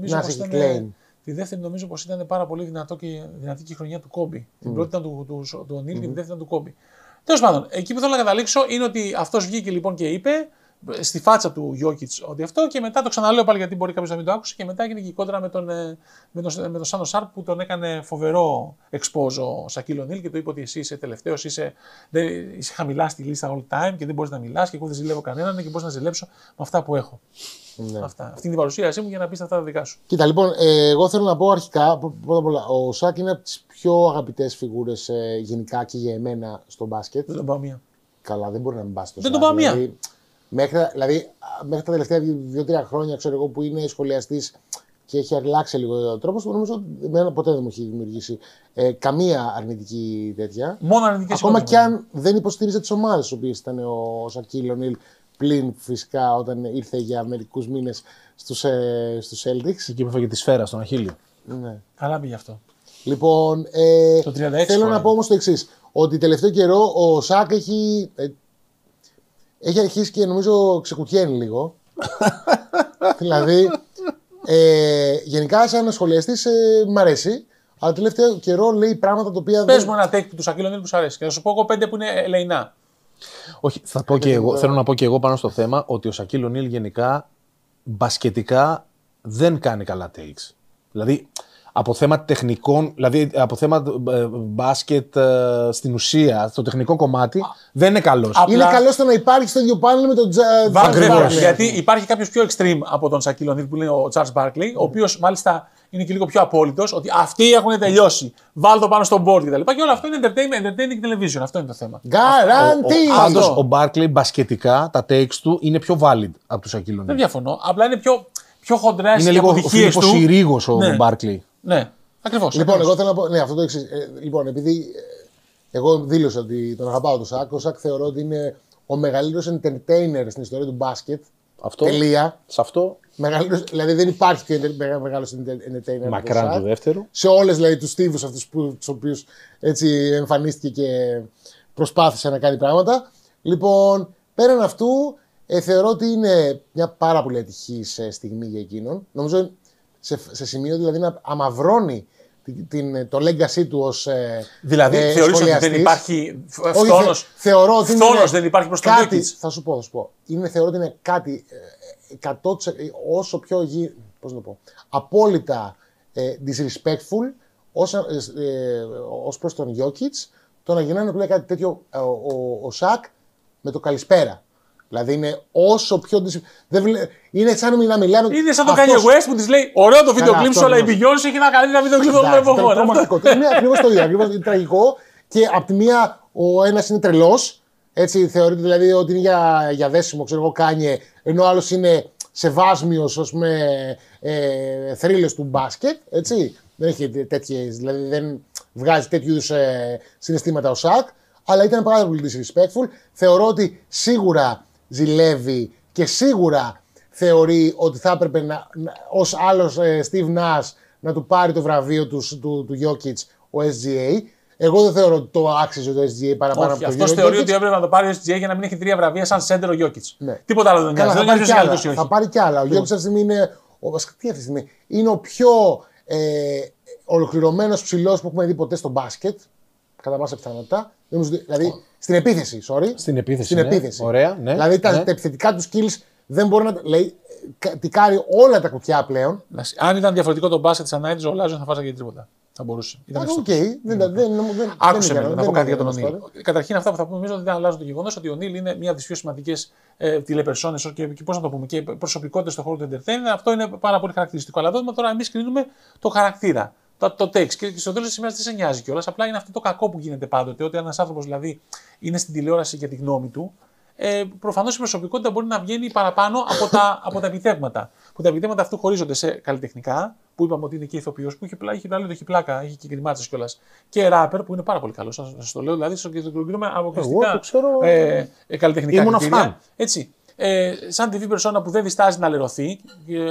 Τη δεύτερη νομίζω πως ήταν πάρα πολύ δυνατή και η χρονιά του Κόμπι. Την πρώτη ήταν του Ονίλ και τη δεύτερη ήταν του Κόμπι. Τέλος πάντων, εκεί που θέλω να καταλήξω είναι ότι αυτός βγήκε λοιπόν και είπε στη φάτσα του Γιόκιτς ότι αυτό, και μετά το ξαναλέω πάλι γιατί μπορεί κάποιος να μην το άκουσε, και μετά έγινε και η κόντρα με τον Σάνο Σάρπ που τον έκανε φοβερό expose ο Σακίλ Ονίλ και του είπε ότι εσύ είσαι τελευταίος, είσαι χαμηλά στη λίστα all time και δεν μπορείς να μιλάς και εγώ δεν ζηλεύω κανέναν και μπορείς να ζηλέψω με αυτά που έχω. Ναι. Αυτή είναι η παρουσίασή μου για να πεις αυτά τα δικά σου. Κοίτα, λοιπόν, εγώ θέλω να πω αρχικά, πρώτα απ' όλα, ο Σάκ είναι από τις πιο αγαπητές φιγούρες γενικά και για εμένα στο μπάσκετ. Δεν τον πάω μία. Καλά, δεν μπορεί να μην πας στο Δεν τον πάω μία. Μέχρι τα τελευταία 2-3 χρόνια, ξέρω εγώ, που είναι σχολιαστής και έχει αλλάξει λίγο ο τρόπος του, νομίζω ότι εμένα ποτέ δεν μου έχει δημιουργήσει καμία αρνητική τέτοια. Μόνο αρνητική. Ακόμα κι αν δεν υποστήριζε τις ομάδες στις οποίες ήταν ο Σακίλ Ονίλ, πλην φυσικά όταν ήρθε για μερικούς μήνες στους Celtics. Εκεί που έφαγε τη σφαίρα στον Αχίλιο. Ναι. Καλά πήγε αυτό. Λοιπόν, το 36 θέλω να πω όμως το εξής. Ότι τελευταίο καιρό ο Σάκ έχει αρχίσει και νομίζω ξεκουτιένει λίγο. Δηλαδή, γενικά σαν σχολιαστής μ' αρέσει. Αλλά τελευταίο καιρό λέει πράγματα τα οποία. Πες μου ένα take του Σακίλ Ονίλ που σου αρέσει και θα σου πω εγώ 5 που είναι ελεηνά. Όχι, θέλω να πω και εγώ πάνω στο θέμα ότι ο Σακίλ Ονίλ γενικά μπασκετικά δεν κάνει καλά takes. Δηλαδή από θέμα τεχνικών, δηλαδή από θέμα μπάσκετ στην ουσία, στο τεχνικό κομμάτι, δεν είναι καλός. Είναι καλός στο να υπάρχει στο ίδιο πάνελ με τον Charles Barkley. Γιατί υπάρχει κάποιος πιο extreme από τον Σακίλ Ονίλ που είναι ο Charles Barkley, ο οποίος μάλιστα είναι και λίγο πιο απόλυτος, ότι αυτοί έχουν τελειώσει. Βάλ το πάνω στο board κτλ. Και όλο αυτό είναι entertaining television. Αυτό είναι το θέμα. Guarantee! Πάντως ο Barkley μπασκετικά, τα takes του είναι πιο valid από τον Σακίλ Ονίλ. Δεν διαφωνώ. Απλά είναι πιο χοντρές είναι οι αποτυχίες του. Είναι λίγο συρίγος ο Barkley. Ναι, ακριβώς. Λοιπόν, εγώ θέλω να πω. Ναι, αυτό το εξής. Λοιπόν, επειδή εγώ δήλωσα ότι τον αγαπάω τον Σάκ, ο Σάκ θεωρώ ότι είναι ο μεγαλύτερος entertainer στην ιστορία του μπάσκετ. Αυτό, τελεία. Σε αυτό. Δηλαδή δεν υπάρχει πιο μεγάλος entertainer. Μακράν του δεύτερου. Σε όλες δηλαδή τους στίβους αυτούς τους οποίους έτσι εμφανίστηκε και προσπάθησε να κάνει πράγματα. Λοιπόν, πέραν αυτού, θεωρώ ότι είναι μια πάρα πολύ ατυχής στιγμή για εκείνον. Νομίζω σε σημείο δηλαδή να αμαυρώνει το legacy του ως δηλαδή θεωρείς ότι δεν υπάρχει φθόνος. Θεωρώ ότι δεν υπάρχει προς τον κάτι, θα σου πω. Θεωρώ ότι είναι κάτι 100% όσο πιο πώς να το πω, απόλυτα disrespectful ως προς τον Jokic, το να γυρνάνε πλέον κάτι τέτοιο ο Σακ με το καλησπέρα. Δηλαδή είναι όσο πιο. Είναι σαν να μιλάμε. Είναι σαν το Kanye West που τη λέει: ωραίο το βίντεο κλειπ σου, αλλά η Beyoncé έχει ένα καλύτερο βίντεο κλειπ όλων των εποχών. Είναι ακριβώς το ίδιο. Είναι τραγικό και απ' τη μία ο ένας είναι τρελός. Έτσι θεωρείται δηλαδή ότι είναι για δέσιμο, ξέρω εγώ, Kanye, ενώ ο άλλος είναι σεβάσμιος, ας πούμε, θρύλες του μπάσκετ. Έτσι. Δεν έχει τέτοιες, δηλαδή δεν βγάζει τέτοιου είδους συναισθήματα ο Σακ, αλλά ήταν πάρα πολύ disrespectful. Θεωρώ ότι σίγουρα ζηλεύει και σίγουρα θεωρεί ότι θα έπρεπε ως άλλος Steve Nash να του πάρει το βραβείο του Jokic ο SGA. Εγώ δεν θεωρώ ότι το άξιζε το SGA παραπάνω από το Jokic. Αυτός θεωρεί ότι έπρεπε να το πάρει ο SGA για να μην έχει 3 βραβεία σαν σέντερ ο Jokic. Ναι. Τίποτα άλλο δεν νοιάζει. Θα πάρει κι άλλα. Ο Jokic αυτή τη στιγμή είναι ο πιο ολοκληρωμένος ψηλός που έχουμε δει ποτέ στο μπάσκετ. Κατά πάσα πιθανότητα. Δηλαδή στην επίθεση, sorry. Στην επίθεση. Ωραία, ναι. Δηλαδή τα επιθετικά του skills δεν μπορεί να. Λέει, τικάρει όλα τα κουτιά πλέον. Αν ήταν διαφορετικό το μπάσκετ τη ανάγκη, ο Λάζο θα βάζαγε και τίποτα. Θα μπορούσε. Άκουσε με να πω κάτι για τον Ονίλ. Καταρχήν, αυτά που θα πούμε νομίζω ότι δεν αλλάζουν το γεγονός ότι ο Ονίλ είναι μία από τις πιο σημαντικές τηλεπερσόνες και πώς να το πούμε, και προσωπικότητες στον χώρο του entertainment. Αυτό είναι πάρα πολύ χαρακτηριστικό. Αλλά εδώ τώρα εμείς κρίνουμε το χαρακτήρα. Το text. Και στο τέλος της ημέρας δεν σε νοιάζει κιόλας. Απλά είναι αυτό το κακό που γίνεται πάντοτε. Ότι ένας άνθρωπος δηλαδή είναι στην τηλεόραση για τη γνώμη του. Προφανώς η προσωπικότητα μπορεί να βγαίνει παραπάνω από τα επιτεύγματα. Που τα επιτεύγματα αυτού χωρίζονται σε καλλιτεχνικά, που είπαμε ότι είναι και ηθοποιός, που έχει πλάκα, έχει και γκριμάτσες κιόλας. Και ράπερ, που είναι πάρα πολύ καλό. Σας το λέω δηλαδή, το κρίνουμε αποκλειστικά καλλιτεχνικά κριτήρια. Έτσι. Σαν TV persona που δεν διστάζει να λερωθεί,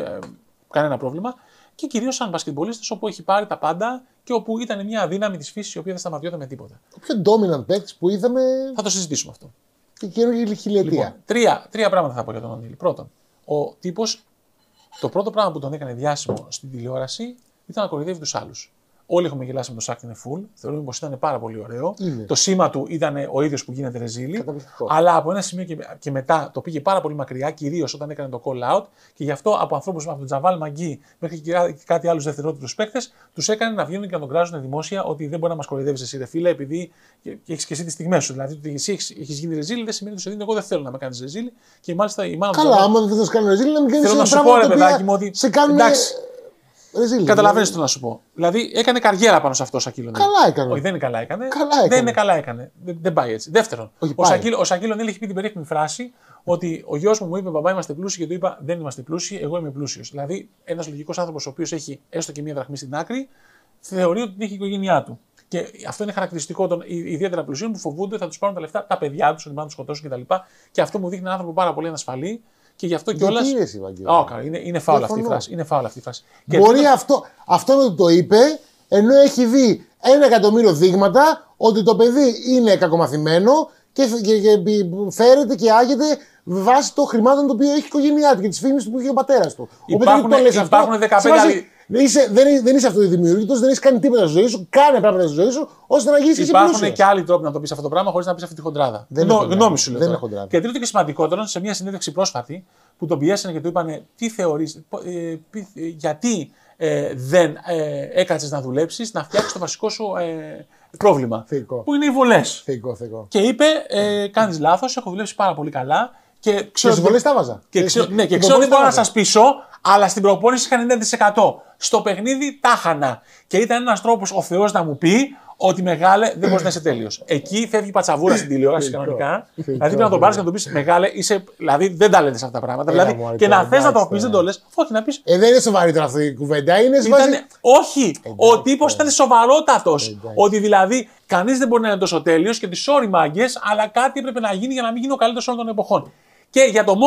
κανένα πρόβλημα. Και κυρίως σαν μπασκετμπολίστας, όπου έχει πάρει τα πάντα και όπου ήταν μια δύναμη της φύσης η οποία δεν σταματιόταν με τίποτα. Ο πιο dominant παίκτης που είδαμε. Θα το συζητήσουμε αυτό. Και καινούργια χιλιετία. Λοιπόν, τρία πράγματα θα πω για τον Ονίλ. Πρώτον, ο τύπος, το πρώτο πράγμα που τον έκανε διάσημο στην τηλεόραση ήταν να κοροϊδεύει τους άλλους. Όλοι έχουμε γελάσει με το Σάκ είναι full. Θεωρούμε πως ήταν πάρα πολύ ωραίο. Είναι. Το σήμα του ήταν ο ίδιος που γίνεται ρεζίλη. Αλλά από ένα σημείο και μετά το πήγε πάρα πολύ μακριά, κυρίως όταν έκανε το call out. Και γι' αυτό από ανθρώπους από τον Τζαβάλ Μαγκί μέχρι και κάτι άλλους δευτερότητους παίκτες, τους έκανε να βγαίνουν και να τον κράζουν δημόσια ότι δεν μπορεί να μας κοροϊδεύεις εσύ, ρε φίλε, επειδή έχεις και εσύ τις στιγμές σου. Δηλαδή ότι εσύ έχεις γίνει ρεζίλη, δεν σημαίνει ότι εγώ δεν θέλω να με κάνεις ρεζίλη. Και μάλιστα η μάνα του. Καλά, άμα δεν θα κάνει ρεζίλη, να μην κάνει ρεζίλη. Θέλω να σου πω, ρε παιδάκι μου, ότι. Εντάξει. Καταλαβαίνεις το να σου πω. Δηλαδή έκανε καριέρα πάνω σε αυτό ο Σακίλ Ονίλ. Καλά έκανε. Όχι, δεν είναι καλά έκανε. Δεν είναι καλά έκανε. Δεν πάει έτσι. Δεύτερον, ο Σακίλ Ονίλ έχει πει την περίφημη φράση ότι ο γιος μου είπε: Μπαμπά, είμαστε πλούσιοι, και του είπα: Δεν είμαστε πλούσιοι, εγώ είμαι πλούσιος. Δηλαδή, ένας λογικός άνθρωπος ο οποίος έχει έστω και μία δραχμή στην άκρη, θεωρεί ότι έχει η οικογένειά του. Και αυτό είναι χαρακτηριστικό των ιδιαίτερα πλουσίων που φοβούνται ότι θα τους πάρουν τα λεφτά τα παιδιά τους, ότι πάνε να τους σκοτώσουν κτλ. Και αυτό μου δείχνει έναν άνθρωπο πάρα πολύ ανασφαλή. Και γι' αυτό κιόλας. Είναι φάουλ αυτή η φράση. Μπορεί αυτό να το είπε, ενώ έχει δει 1.000.000 δείγματα ότι το παιδί είναι κακομαθημένο και φέρεται και άγεται βάσει των χρημάτων το οποίο έχει η οικογένειά του και τη φήμη του που έχει ο πατέρας του. Υπάρχουν 15 άλλοι. Δεν είσαι αυτοδημιούργητος, δεν έχει κάνει τίποτα στη ζωή σου, κάνε πράγματα στη ζωή σου ώστε να γίνει και εσύ. Υπάρχουν και άλλοι τρόποι να το πει αυτό το πράγμα χωρίς να πει αυτή τη χοντράδα. Γνώμη σου λέω. Και τρίτο και σημαντικότερο, σε μια συνέντευξη πρόσφατη που τον πιέσανε και του είπανε τι θεωρείς, γιατί δεν έκατσες να δουλέψεις, να φτιάξεις το βασικό σου πρόβλημα. Που είναι οι βολές. Και είπε: κάνεις λάθος, έχω δουλέψει πάρα πολύ καλά. Και ξέρω ότι τα βάζα. Και ξέρω ότι μπορώ να σας πείσω, αλλά στην προπόνηση είχαν 9%. Στο παιχνίδι τα χανα. Και ήταν ένας τρόπος ο Θεός να μου πει ότι μεγάλε δεν μπορεί να είσαι τέλειος. Εκεί φεύγει η πατσαβούρα στην τηλεόραση κανονικά. Δηλαδή πρέπει να τον πάρεις και να του πει: Μεγάλε, είσαι. Δηλαδή δεν τα λέτε αυτά τα πράγματα. Δηλαδή, και να θες να το πει, δεν το λες. Όχι να πει. Δεν είναι σοβαρή τώρα αυτή η κουβέντα. Είναι σοβαρή. Όχι. Ο τύπος ήταν σοβαρότατος. Ότι δηλαδή κανείς δεν μπορεί να είναι τόσο τέλειος και ότι sorry μάγκες, αλλά κάτι έπρεπε να γίνει για να μην γίνει ο καλύτερος όλων των εποχών. Και για το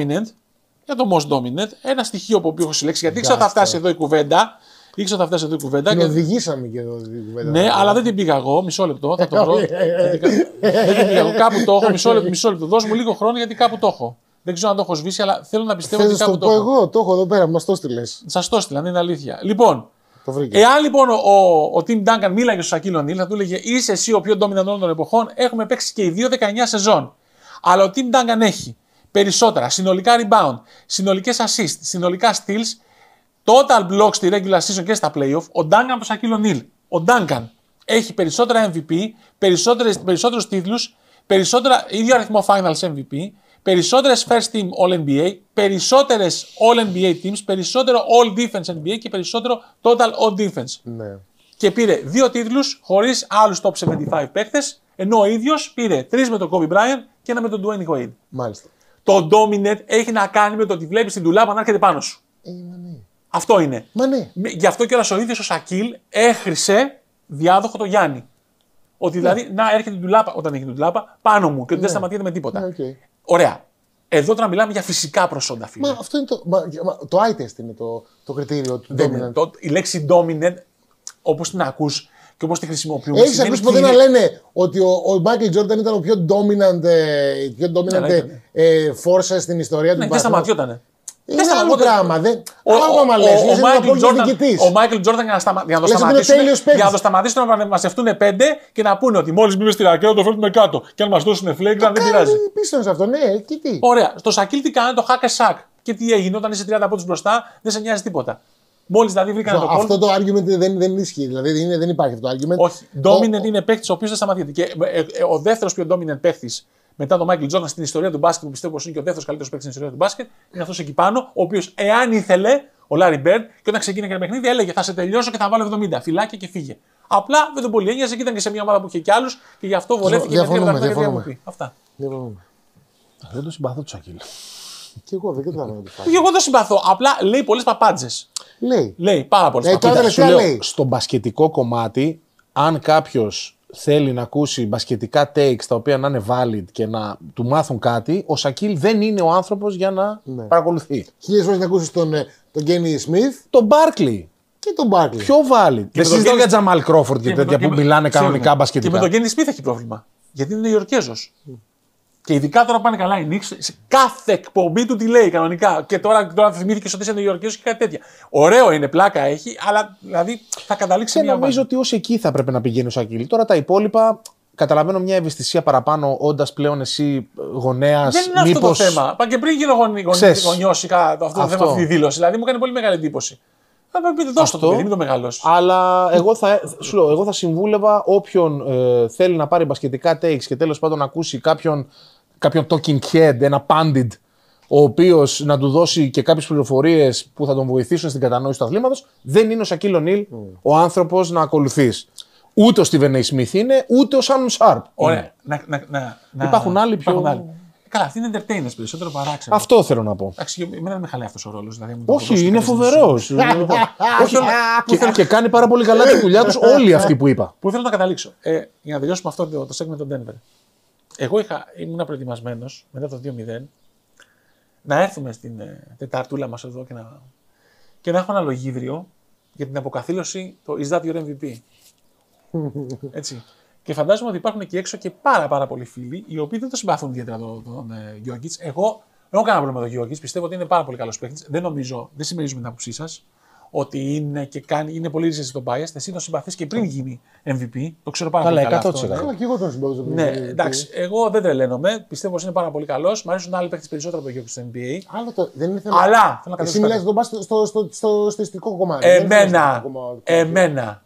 most dominant, ένα στοιχείο που έχω συλλέξει, γιατί ήξερα ότι θα φτάσει εδώ η κουβέντα. Την οδηγήσαμε και εδώ την κουβέντα. Ναι, αλλά δεν την πήγα εγώ. Μισό λεπτό, θα το βρω. Δεν την πήγα εγώ. Κάπου το έχω. Μισό λεπτό. Δώσ' μου λίγο χρόνο γιατί κάπου το έχω. Δεν ξέρω αν το έχω σβήσει, αλλά θέλω να πιστεύω ότι κάπου το έχω. Εγώ το έχω εδώ πέρα, μας το στείλες. Σας το στείλαν, είναι αλήθεια. Λοιπόν, εάν λοιπόν ο Tim Duncan μίλαγε στο Σακίλ Ονίλ, θα του έλεγε: Είσαι εσύ ο πιο dominant όλων των εποχών. Έχουμε παίξει και οι δύο 19 σεζόν. Αλλά ο Tim Duncan έχει περισσότερα συνολικά rebound, συνολικές assist, συνολικά steals Total blocks στη regular season και στα playoff, ο Duncan από τον Shaquille O'Neal. Ο Duncan έχει περισσότερα MVP, περισσότερους τίτλους, ίδιο αριθμό finals MVP, περισσότερες first team All-NBA, περισσότερες All-NBA teams, περισσότερο All-Defense NBA και περισσότερο Total All-Defense. Ναι. Και πήρε 2 τίτλους χωρίς άλλους top 75 παίκτες, ενώ ο ίδιος πήρε 3 με τον Kobe Bryant και 1 με τον Dwayne Wade. Μάλιστα. Το dominant έχει να κάνει με το ότι βλέπεις την ντουλάπα να έρχεται πάνω σου. Ναι. Αυτό είναι. Μα ναι. Γι' αυτό κιόλας ο ίδιος ο Σακίλ έχρισε διάδοχο το Γιάννη. Ότι δηλαδή να έρχεται την ντουλάπα, όταν έχει την ντουλάπα, πάνω μου και ότι δεν σταματιέται με τίποτα. Ναι, okay. Ωραία. Εδώ τώρα μιλάμε για φυσικά προσόντα, φίλε. Μα αυτό είναι το eye test είναι το κριτήριο του dominant. Η λέξη dominant, όπως την ακούς και όπως τη χρησιμοποιούμε. Έχεις ακούσει ποτέ να λένε ότι ο Michael Jordan ήταν ο πιο dominant force στην ιστορία του μπάσκετ? Δεν σταματιότανε. Είναι άλλο πράγμα. Ο Μάικλ Τζόρνταν για να το σταματήσουν να μαζευτούν 5 και να πούνε ότι μόλις μπούμε στη ρακέτα το φέρνουμε κάτω. Και αν μας δώσουν φλέγκραν δεν πειράζει. Πίστευε σε αυτό, ναι, και τι. Ωραία. Στο Σακίλ τι κάνανε, το hack and sack. Και τι έγινε, όταν είσαι 30 πόντους μπροστά, δεν σε νοιάζει τίποτα. Μόλις δηλαδή βρήκανε το αυτό το argument δεν ισχύει. Δηλαδή δεν υπάρχει αυτό το argument. Όχι. Dominant είναι παίκτης ο οποίος δεν σταματιέται. Και ο δεύτερος πιο dominant παίκτης μετά τον Michael Jordan στην ιστορία του μπάσκετ, που πιστεύω πως είναι και ο δεύτερος καλύτερος παίκτης στην ιστορία του μπάσκετ, είναι αυτός εκεί πάνω, ο οποίος εάν ήθελε, ο Larry Bird, και όταν ξεκίνησε το παιχνίδι, έλεγε θα σε τελειώσω και θα βάλω 70. Φυλάκια και φύγε. Απλά δεν τον πολύ ένοιαζε και ήταν και σε μια ομάδα που είχε κι άλλους και γι' αυτό βολεύτηκε με 3 Αυτά. Δεν το συμπαθώ του Σακίλ. Και εγώ δεν καταλαβαίνω τι Και εγώ το συμπαθώ. Απλά λέει πολλές παπάντζες. Λέει πάρα πολλές παπάντζες. Στο μπασκετικό κομμάτι, αν κάποιος θέλει να ακούσει μπασκετικά takes τα οποία να είναι valid και να του μάθουν κάτι, ο Σακίλ δεν είναι ο άνθρωπος για να παρακολουθεί. Χίλιες φορές να ακούσεις τον Γκένι Σμιθ. Τον Μπάρκλι. Και τον Μπάρκλι. Πιο valid. Δεν συζητάω για Τζαμάλ Κρόφορντ και τέτοια που μιλάνε κανονικά μπασκετικά. Και με τον Γκένι Σμιθ έχει πρόβλημα. Γιατί είναι Νεοϊορκέζος. Και ειδικά τώρα πάνε καλά οι Knicks, σε κάθε εκπομπή του τι λέει κανονικά. Και τώρα θυμήθηκε ότι είσαι Νεοϊορκέζος και κάτι τέτοια. Ωραίο είναι, πλάκα έχει, αλλά δηλαδή θα καταλήξει μια. Νομίζω ότι ως εκεί θα πρέπει να πηγαίνει ο Σακίλ. Τώρα τα υπόλοιπα. Καταλαβαίνω μια ευαισθησία παραπάνω, όντας πλέον εσύ γονέας. Δεν είναι αυτό το θέμα. Πα και πριν γίνω γονιός αυτό το θέμα, αυτή τη δήλωση. Δηλαδή μου κάνει πολύ μεγάλη εντύπωση. Θα πείτε δώστε το παιδί, μην το μεγαλώσει. Αλλά εγώ θα συμβούλευα όποιον θέλει να πάρει μπασκετικά takes και τέλος πάντων να ακούσει κάποιον talking head, ένα pandit, ο οποίος να του δώσει και κάποιες πληροφορίες που θα τον βοηθήσουν στην κατανόηση του αθλήματος, δεν είναι ο Σακίλ Ονίλ ο άνθρωπος να ακολουθείς. Ούτε ο Στίβεν A. Smith είναι, ούτε ο Σάνον Σάρπ. Ωραία. Υπάρχουν άλλοι πιο. Καλά, αυτοί είναι entertainers περισσότερο παράξενο. Αυτό θέλω να πω. Εντάξει, εμένα δεν με χαλάει αυτός ο ρόλος. Δηλαδή, όχι, είναι φοβερός. Και κάνει πάρα πολύ καλά τη δουλειά τους όλοι αυτοί που είπα. Πού θέλω να καταλήξω. Για να τελειώσουμε αυτό το segment των Denver. Εγώ ήμουν προετοιμασμένος μετά το 2-0 να έρθουμε στην τεταρτούλα μας εδώ και να έχουμε ένα λογίδριο για την αποκαθήλωση το Is that your MVP. Έτσι. Και φαντάζομαι ότι υπάρχουν εκεί έξω και πάρα πολλοί φίλοι οι οποίοι δεν το συμπαθούν ιδιαίτερα τον Γιόκιτ. Εγώ δεν έχω κανένα πρόβλημα με τον Γιόκιτ. Πιστεύω ότι είναι πάρα πολύ καλό παίκτη. Δεν συμμερίζουμε την άποψή σα ότι είναι πολύ ρίσκο στον bias. Εσύ τον συμπαθεί και πριν γίνει MVP. Το ξέρω πάρα πολύ καλά. Καλά, και εγώ τον συμπαθώ. Ναι, εντάξει. Εγώ δεν τρελαίνομαι. Πιστεύω ότι είναι πάρα πολύ καλό. Μ' αρέσουν άλλοι παίκτε περισσότερο από τον Γιόκιτ στο NBA. Δεν είναι θέμα. Αλλά εσύ μιλάς στο στατιστικό κομμάτι. Εμένα.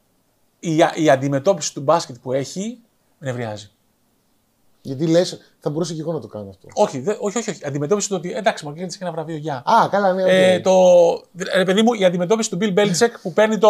Η αντιμετώπιση του μπάσκετ που έχει με νευριάζει. Γιατί λες, θα μπορούσε και εγώ να το κάνω αυτό. Όχι. Αντιμετώπιση του ότι εντάξει, μου κέρδισε και ένα βραβείο για. Α, καλά, ναι. Ρε παιδί μου, η αντιμετώπιση του Bill Belichick που παίρνει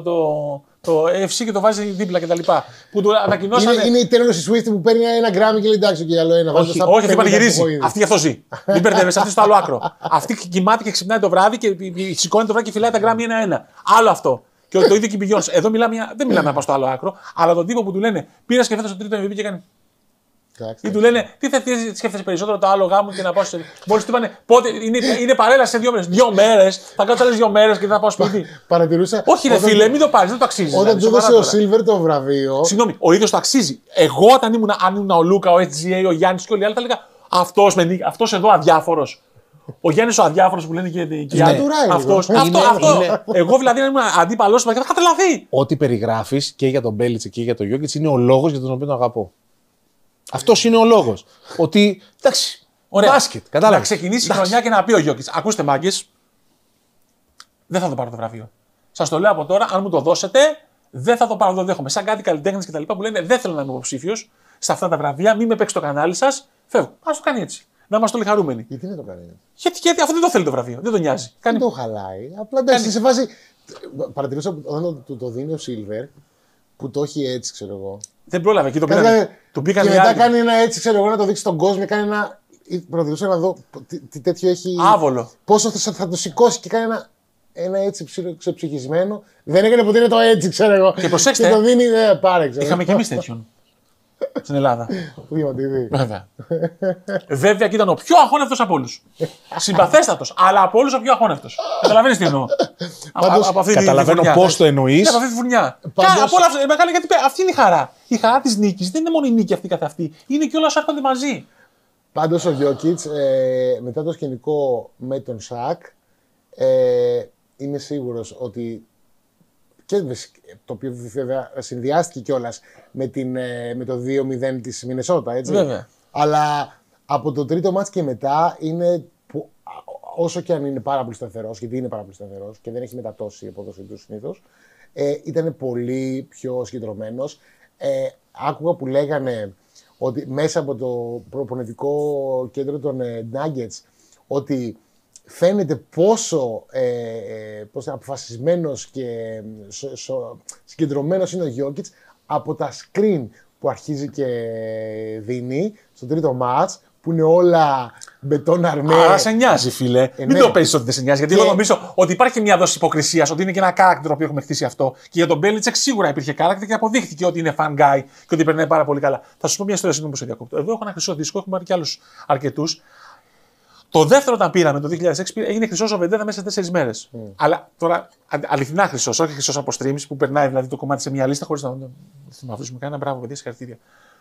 το FC και το βάζει δίπλα κτλ. Που του ανακοινώσανε. Είναι η Taylor Swift που παίρνει ένα γκράμμι και λέει εντάξει, και άλλο ένα. Όχι, αυτή πανηγυρίζει. Αυτή γι' αυτό ζει. Μην μπερδεύεσαι, αυτή στο άλλο άκρο. Αυτή κοιμάται και ξυπνάει το βράδυ και σηκώνει το βράδυ και φυλάει τα γκράμμι ένα-ένα. Άλλο αυτό. Και το ίδιο και η Beyoncé. Εδώ δεν μιλάμε να πάω στο άλλο άκρο, αλλά τον τύπο που του λένε πήρε και φέτος το τρίτο MVP και κάνει. Ή του λένε τι σκέφτεσαι περισσότερο το άλλο γάμο και να πάω. Μόλις του είπανε πότε είναι παρέλαση σε 2 μέρες. 2 μέρες, θα κάτσω άλλες 2 μέρες και δεν θα πάω σπίτι. Παρατηρούσα. Όχι, ρε φίλε, μην το πάρεις, δεν το αξίζει. Όταν του έδωσε ο Σίλβερ το βραβείο. Συγγνώμη, ο ίδιος το αξίζει. Εγώ όταν ήμουν ο Λούκα, ο SGA, ο Γιάννης και όλοι οι άλλοι θα έλεγα αυτός εδώ αδιάφορος. Ο Γιάννης ο αδιάφορος που λένε και οι άλλοι. Αυτό. Εγώ δηλαδή αν ήμουν αντίπαλος, θα είχα τρελαθεί. Ό,τι περιγράφεις και για τον Μπέλιτσε και για τον Γιόκιτς είναι ο λόγος για τον οποίο τον αγαπώ. Αυτός είναι ο λόγος. Ότι εντάξει, μπάσκετ. Να ξεκινήσει η χρονιά και να πει ο Γιόκιτς. Ακούστε, μάγκες. δεν θα το πάρω το βραβείο. Σας το λέω από τώρα, αν μου το δώσετε, δεν θα το πάρω, δεν το δέχομαι. Σαν κάτι καλλιτέχνες και τα λοιπά που λένε δεν θέλω να είμαι υποψήφιος σε αυτά τα βραβεία, μην με παίξει το κανάλι σας, φεύγω. Ας το κάνει έτσι. Να είμαστε όλοι χαρούμενοι. Γιατί δεν το κάνει έτσι. Γιατί αυτό δεν το θέλει το βραβείο, δεν τον νοιάζει. Δεν το χαλάει. Απλά εντάξει, σε φάση. Παρατηρούσα όταν το δίνει ο Silver, που το έχει έτσι, ξέρω εγώ. Δεν πρόλαβε εκεί, το πήγαν και μετά κάνει ένα έτσι, ξέρω εγώ, να το δείξει στον κόσμο. Κάνει ένα. Παρατηρούσα να δω τι τέτοιο έχει. Άβολο. Πόσο θα το σηκώσει και κάνει ένα έτσι ξεψυχισμένο. Δεν έκανε ποτέ το έτσι, ξέρω εγώ. Και προσέξτε. Και το δίνει, πάρε, ξέρω. Είχαμε και εμείς τέτοιον. Στην Ελλάδα. Βέβαια. Βέβαια και ήταν ο πιο αχώνευτος από όλους. Συμπαθέστατος, αλλά από όλους ο πιο αχώνευτος. Καταλαβαίνεις τι εννοώ. Καταλαβαίνω πώς το εννοείς. Από αυτή τη φουρνιά. Από όλα αυτά, μεγάλη, γιατί αυτή είναι η χαρά. Η χαρά της νίκης δεν είναι μόνο η νίκη αυτή καθ' αυτή. Είναι και όλα όσα έρχονται μαζί. Πάντως ο Γιόκιτς μετά το σκηνικό με τον Σακ είμαι σίγουρος ότι και το οποίο βέβαια συνδυάστηκε κιόλας με το 2-0 της Μινεσότα, έτσι. Βέβαια. Αλλά από το τρίτο μάτς και μετά είναι όσο και αν είναι πάρα πολύ σταθερός, γιατί είναι πάρα πολύ σταθερός και δεν έχει μετατώσει η απόδοση του συνήθως, ήταν πολύ πιο συγκεντρωμένος. Άκουγα που λέγανε ότι μέσα από το προπονητικό κέντρο των Nuggets ότι φαίνεται πόσο αποφασισμένος και συγκεντρωμένος είναι ο Γιόκιτς από τα screen που αρχίζει και δίνει στο τρίτο μάτς, που είναι όλα μπετόν αρμέ. Άρα σε νοιάζει, φίλε. Μην το παίζεις ότι δεν σε νοιάζει. Γιατί εγώ νομίζω ότι υπάρχει μια δόση υποκρισίας, ότι είναι και ένα character που έχουμε χτίσει αυτό. Και για τον Μπέλιτσεκ σίγουρα υπήρχε character και αποδείχθηκε ότι είναι fan guy και ότι περνάει πάρα πολύ καλά. Θα σου πω μια ιστορία, συγγνώμη που σε διακόπτω. Εδώ έχω ένα χρυσό δίσκο, έχουμε πάρει κι άλλους αρκετούς. Το δεύτερο, όταν πήραμε το 2006, έγινε χρυσός ο Βεντέδα μέσα σε 4 μέρες. Αλλά τώρα αληθινά χρυσός, όχι χρυσός από streams που περνάει δηλαδή το κομμάτι σε μια λίστα χωρίς να θυμαθούσουμε κανένα. Μπράβο, παιδιά, συγχαρητήρια.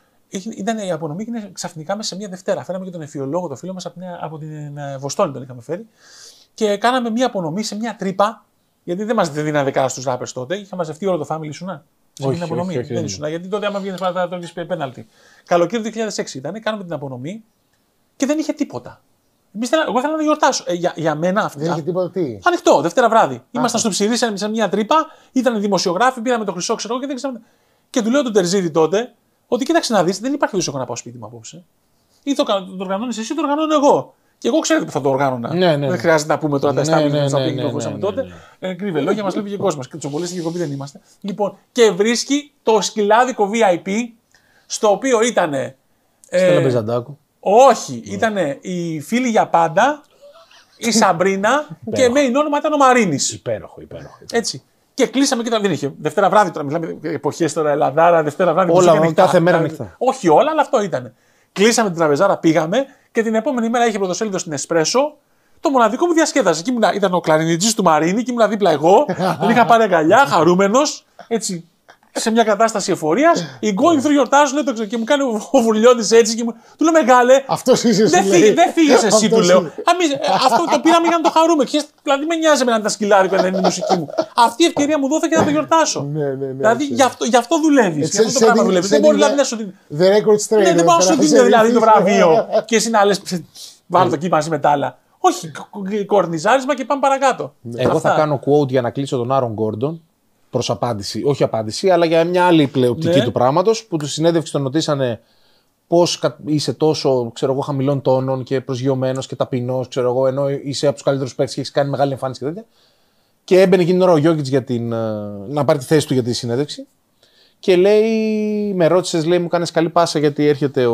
Η απονομή έγινε ξαφνικά μέσα σε μια Δευτέρα. Φέραμε και τον εφιολόγο, το φίλο μας από την Βοστόνη, τον είχαμε φέρει. Και κάναμε μια απονομή σε μια τρύπα, γιατί δεν μας δίνανε δεκάρα στους ράπερς τότε. Είχε μαζευτεί όλο το family, ήσουνα. Όχι, απονομή. όχι, δεν ήσουνα, γιατί τότε άμα βγαίνει παρά το πέναλτι. Καλοκαίρι 2006 ήταν, κάναμε την απονομή και δεν είχε τίποτα. Εγώ ήθελα να γιορτάσω. Για μένα αυτό. Δεν είχε τίποτα τι. Ανοιχτό, Δευτέρα βράδυ. Ήμασταν στο ψηρί σε μια τρύπα, ήταν δημοσιογράφοι, πήραμε το χρυσό, ξέρω εγώ και δεν ξέραμε. Και του λέω τον Τερζίδη τότε ότι κοίταξε να δει, δεν υπάρχει τόσο να πάω σπίτι μου απόψε. Ή το οργανώνει εσύ, το οργανώνω εγώ. Και εγώ ξέρω που θα το οργάνωνα. Ναι. Δεν χρειάζεται να πούμε τώρα τα εστάμια που κυκλοφορούσαμε τότε. Ναι. Κρύβε λόγια, μα λέει και ο κόσμο. Και τσομπολέ στην εκπομπή δεν είμαστε. Λοιπόν, και βρίσκει το σκυλάδικο VIP, στο οποίο ήταν. Στέλλα Μπεζαντάκου. Όχι, ήταν οι φίλοι για πάντα, η Σαμπρίνα και main όνομα ήταν ο Μαρίνης. Υπέροχο. Έτσι. Και κλείσαμε και δεν είχε. Δευτέρα βράδυ, τώρα μιλάμε εποχές τώρα, Ελλαδάρα, Δευτέρα βράδυ. Όλα, κάθε μέρα ανοιχτά. Όχι όλα, αλλά αυτό ήταν. Κλείσαμε την τραπεζάρα, πήγαμε και την επόμενη μέρα είχε πρωτοσέλιδο στην Εσπρέσο. Το μοναδικό μου διασκέδασε. Ήταν ο κλαρινιτζής του Μαρίνη και ήμουν δίπλα εγώ. Τον είχα πάρει αγκαλιά, χαρούμενος. Έτσι. Σε μια κατάσταση εφορίας, οι going through γιορτάζουν και μου κάνει ο Βουρλιώτης έτσι. Και του λέω μεγάλε. Αυτός είσαι εσύ. Δεν φύγεις εσύ, του λέω. Αυτό το πήραμε για να το χαρούμε. Δηλαδή με νοιάζει με να τα σκυλάρικο να είναι η μουσική μου. Αυτή η ευκαιρία μου δόθηκε να το γιορτάσω. Δηλαδή γι' αυτό δουλεύεις. Γι' αυτό το πράγμα δουλεύεις. Δεν μπορεί δηλαδή να σου δίνει. Δεν μπορεί να σου δίνει δηλαδή το βραβείο και εσύ να λες βάλω το εκεί μαζί με τα άλλα. Όχι, κορνιζάρισμα και πάμε παρακάτω. Εγώ θα κάνω quote για να κλείσω τον Άρον Γκόρντον. Προς απάντηση, όχι απάντηση, αλλά για μια άλλη πλεοπτική του πράγματος, που του συνέντευξη τον ρωτήσανε πώς είσαι τόσο, ξέρω εγώ, χαμηλών τόνων και προσγειωμένος και ταπεινός, ξέρω εγώ, ενώ είσαι από τους καλύτερους παίκτες και έχεις κάνει μεγάλη εμφάνιση και τέτοια. Και έμπαινε εκείνη την ώρα ο Γιόκιτς να πάρει τη θέση του για τη συνέντευξη. Και λέει, με ρώτησες, λέει, μου κάνεις καλή πάσα γιατί έρχεται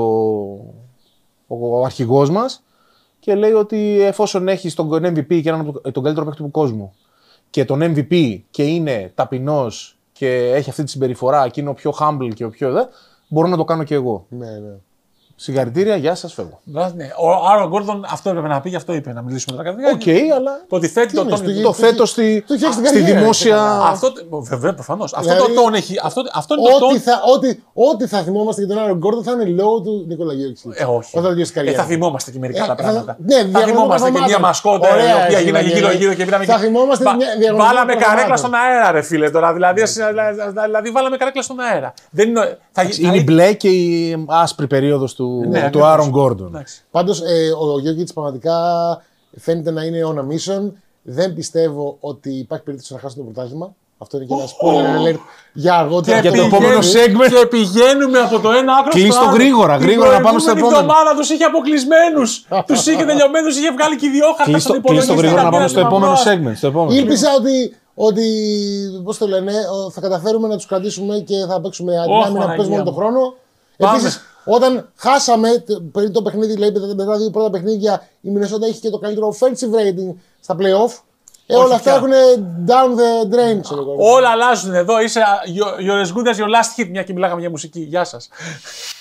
ο αρχηγός μας. Και λέει ότι εφόσον έχεις τον MVP και έναν τον καλύτερο παίκτη του κόσμου, και τον MVP και είναι ταπεινός και έχει αυτή τη συμπεριφορά και είναι ο πιο humble και ο πιο μπορώ να το κάνω και εγώ. Ναι. Συγχαρητήρια, γεια σας, φεύγω. Ναι. Ο Άρον Γκόρντον αυτό έπρεπε να πει, γι' αυτό είπε να μιλήσουμε τώρα. Οκ, αλλά. Το ότι θέτει το θέτω στη δημόσια. Βέβαια, προφανώς. Αυτό το τόν έχει. Αυτό είναι το τόν. Ό,τι θα θυμόμαστε για τον Άρον Γκόρντον θα είναι λόγω του Νίκολα Γιόκιτς. Όχι. Θα θυμόμαστε και μερικά άλλα πράγματα. Θα θυμόμαστε και μια μασκότα η οποία γίνανε γύρω-γύρω και πήραμε. Θα θυμόμαστε βάλαμε καρέκλα στον αέρα, ρε φίλε τώρα. Δηλαδή βάλαμε καρέκλα στον αέρα. Είναι η μπλε και η άσπρη περίοδος του Άρον Γκόρντον. Πάντως ο Γιόκιτς πραγματικά φαίνεται να είναι on a mission. δεν πιστεύω ότι υπάρχει περίπτωση να χάσουν το πρωτάθλημα. Αυτό είναι και ένα spoiler alert για αργότερα. Για το επόμενο segment. Και πηγαίνουμε από το ένα άκρο στο άλλο. Κλείστο γρήγορα να πάμε στο επόμενο. Την εβδομάδα τους είχε αποκλεισμένους. Τους είχε τελειωμένους, είχε βγάλει και οι δυο χαρτιά στον υπολογιστή. Κλείστο γρήγορα να πάμε στο επόμενο segment. Ήλπιζα ότι πώς το λένε, θα καταφέρουμε να τους κρατήσουμε και θα παίξουμε αδυνάμει να παίζουμε όλο τον χρόνο. Επίσης, όταν χάσαμε πριν το παιχνίδι, λέει, μετά τα δύο πρώτα παιχνίδια, η Μινεσότα είχε και το καλύτερο offensive rating στα playoff. Όλα αυτά έχουν down the drain, ξέρω εγώ. Όλα αλλάζουν εδώ. Είσαι you're as good as your last hit, μια και μιλάγαμε για μουσική. Γεια σας.